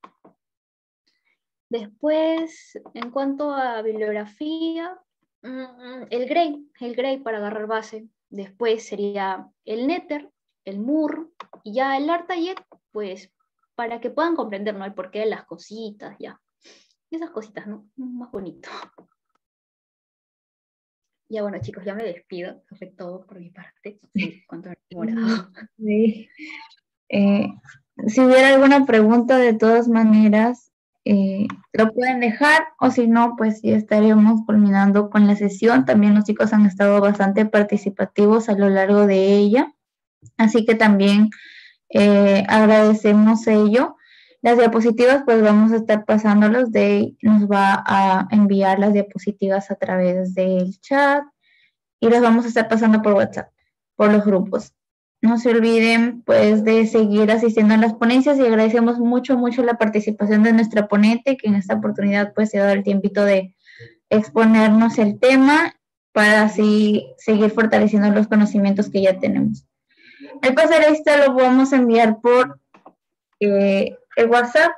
Después, en cuanto a bibliografía, el Gray para agarrar base. Después sería el Netter, el Moore, y ya el Artayet, pues para que puedan comprender, ¿no? El porqué de las cositas, ya. Y esas cositas, ¿no? Más bonito. Ya bueno, chicos, ya me despido. Eso fue todo por mi parte. Sí, cuánto me he demorado. Sí. Si hubiera alguna pregunta, de todas maneras, lo pueden dejar, o si no, pues ya estaríamos culminando con la sesión. También los chicos han estado bastante participativos a lo largo de ella, así que también agradecemos ello. Las diapositivas, pues vamos a estar pasándolos, nos va a enviar las diapositivas a través del chat. y las vamos a estar pasando por WhatsApp, por los grupos. No se olviden pues de seguir asistiendo a las ponencias y agradecemos mucho la participación de nuestra ponente, que en esta oportunidad pues se ha dado el tiempito de exponernos el tema para así seguir fortaleciendo los conocimientos que ya tenemos. El pase de lista lo vamos a enviar por el WhatsApp.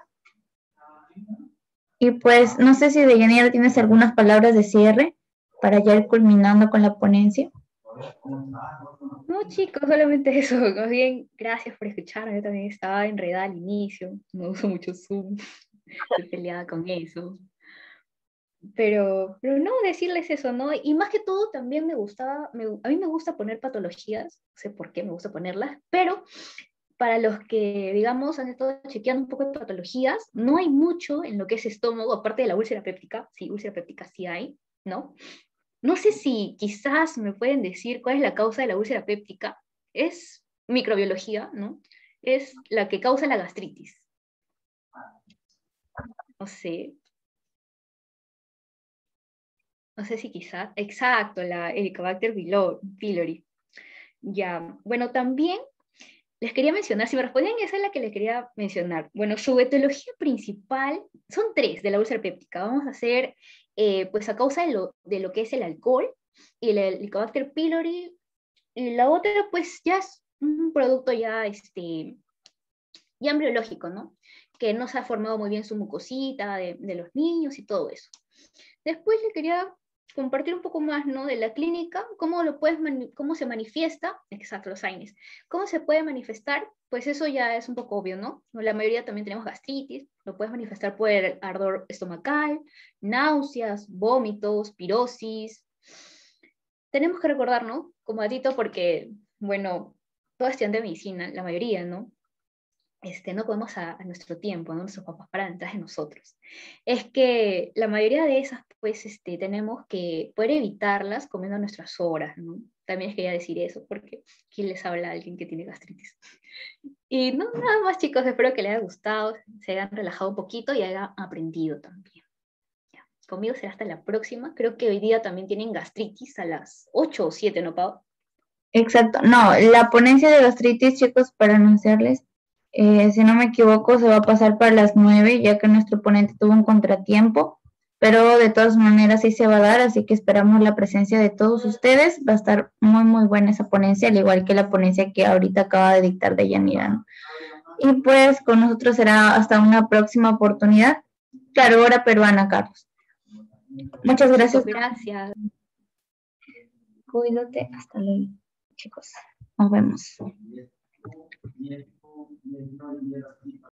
Y pues no sé si Deyanira tienes algunas palabras de cierre para ya ir culminando con la ponencia. No, chicos, solamente eso. Más bien, gracias por escucharme. Yo también estaba enredada al inicio. No uso mucho Zoom. Estoy peleada con eso. Pero no, decirles eso, ¿no? Y más que todo también me gustaba, a mí me gusta poner patologías, no sé por qué me gusta ponerlas, pero para los que, digamos, han estado chequeando un poco de patologías, no hay mucho en lo que es estómago, aparte de la úlcera péptica. Sí, úlcera péptica sí hay, ¿no? No sé si quizás me pueden decir cuál es la causa de la úlcera péptica. Es microbiología, ¿no? Es la que causa la gastritis. No sé. No sé si quizás. Exacto, la Helicobacter pylori. Ya. Bueno, también les quería mencionar, si me respondían, esa es la que les quería mencionar. Bueno, su etiología principal son tres de la úlcera péptica. Vamos a hacer, pues a causa de lo que es el alcohol y el Helicobacter pylori. Y la otra, pues ya es un producto ya, ya embriológico, ¿no? Que no se ha formado muy bien su mucosita de los niños y todo eso. Después le quería compartir un poco más, ¿no? De la clínica, cómo se manifiesta, exacto, los AINES, cómo se puede manifestar, pues eso ya es un poco obvio, ¿no? La mayoría también tenemos gastritis, lo puedes manifestar por el ardor estomacal, náuseas, vómitos, pirosis. Tenemos que recordar, ¿no? Como datito, porque, bueno, todo estudiante de medicina, la mayoría, ¿no? No podemos a nuestro tiempo, ¿no? Nuestros papás para detrás de nosotros. Es que la mayoría de esas, pues, tenemos que poder evitarlas comiendo a nuestras horas, ¿no? También les quería decir eso, porque aquí les habla alguien que tiene gastritis. Y no, nada más, chicos, espero que les haya gustado, se hayan relajado un poquito y hayan aprendido también. Ya. Conmigo será hasta la próxima. Creo que hoy día también tienen gastritis a las 8 o 7, ¿no, Pau? Exacto. No, la ponencia de gastritis, chicos, para anunciarles, si no me equivoco, se va a pasar para las 9, ya que nuestro ponente tuvo un contratiempo, pero de todas maneras sí se va a dar, así que esperamos la presencia de todos ustedes. Va a estar muy buena esa ponencia, al igual que la ponencia que ahorita acaba de dictar Deyanira, ¿no? Y pues con nosotros será hasta una próxima oportunidad. Claro, hora peruana, Carlos. Muchas gracias. Chicos, gracias. Cuídate, hasta luego, chicos. Nos vemos.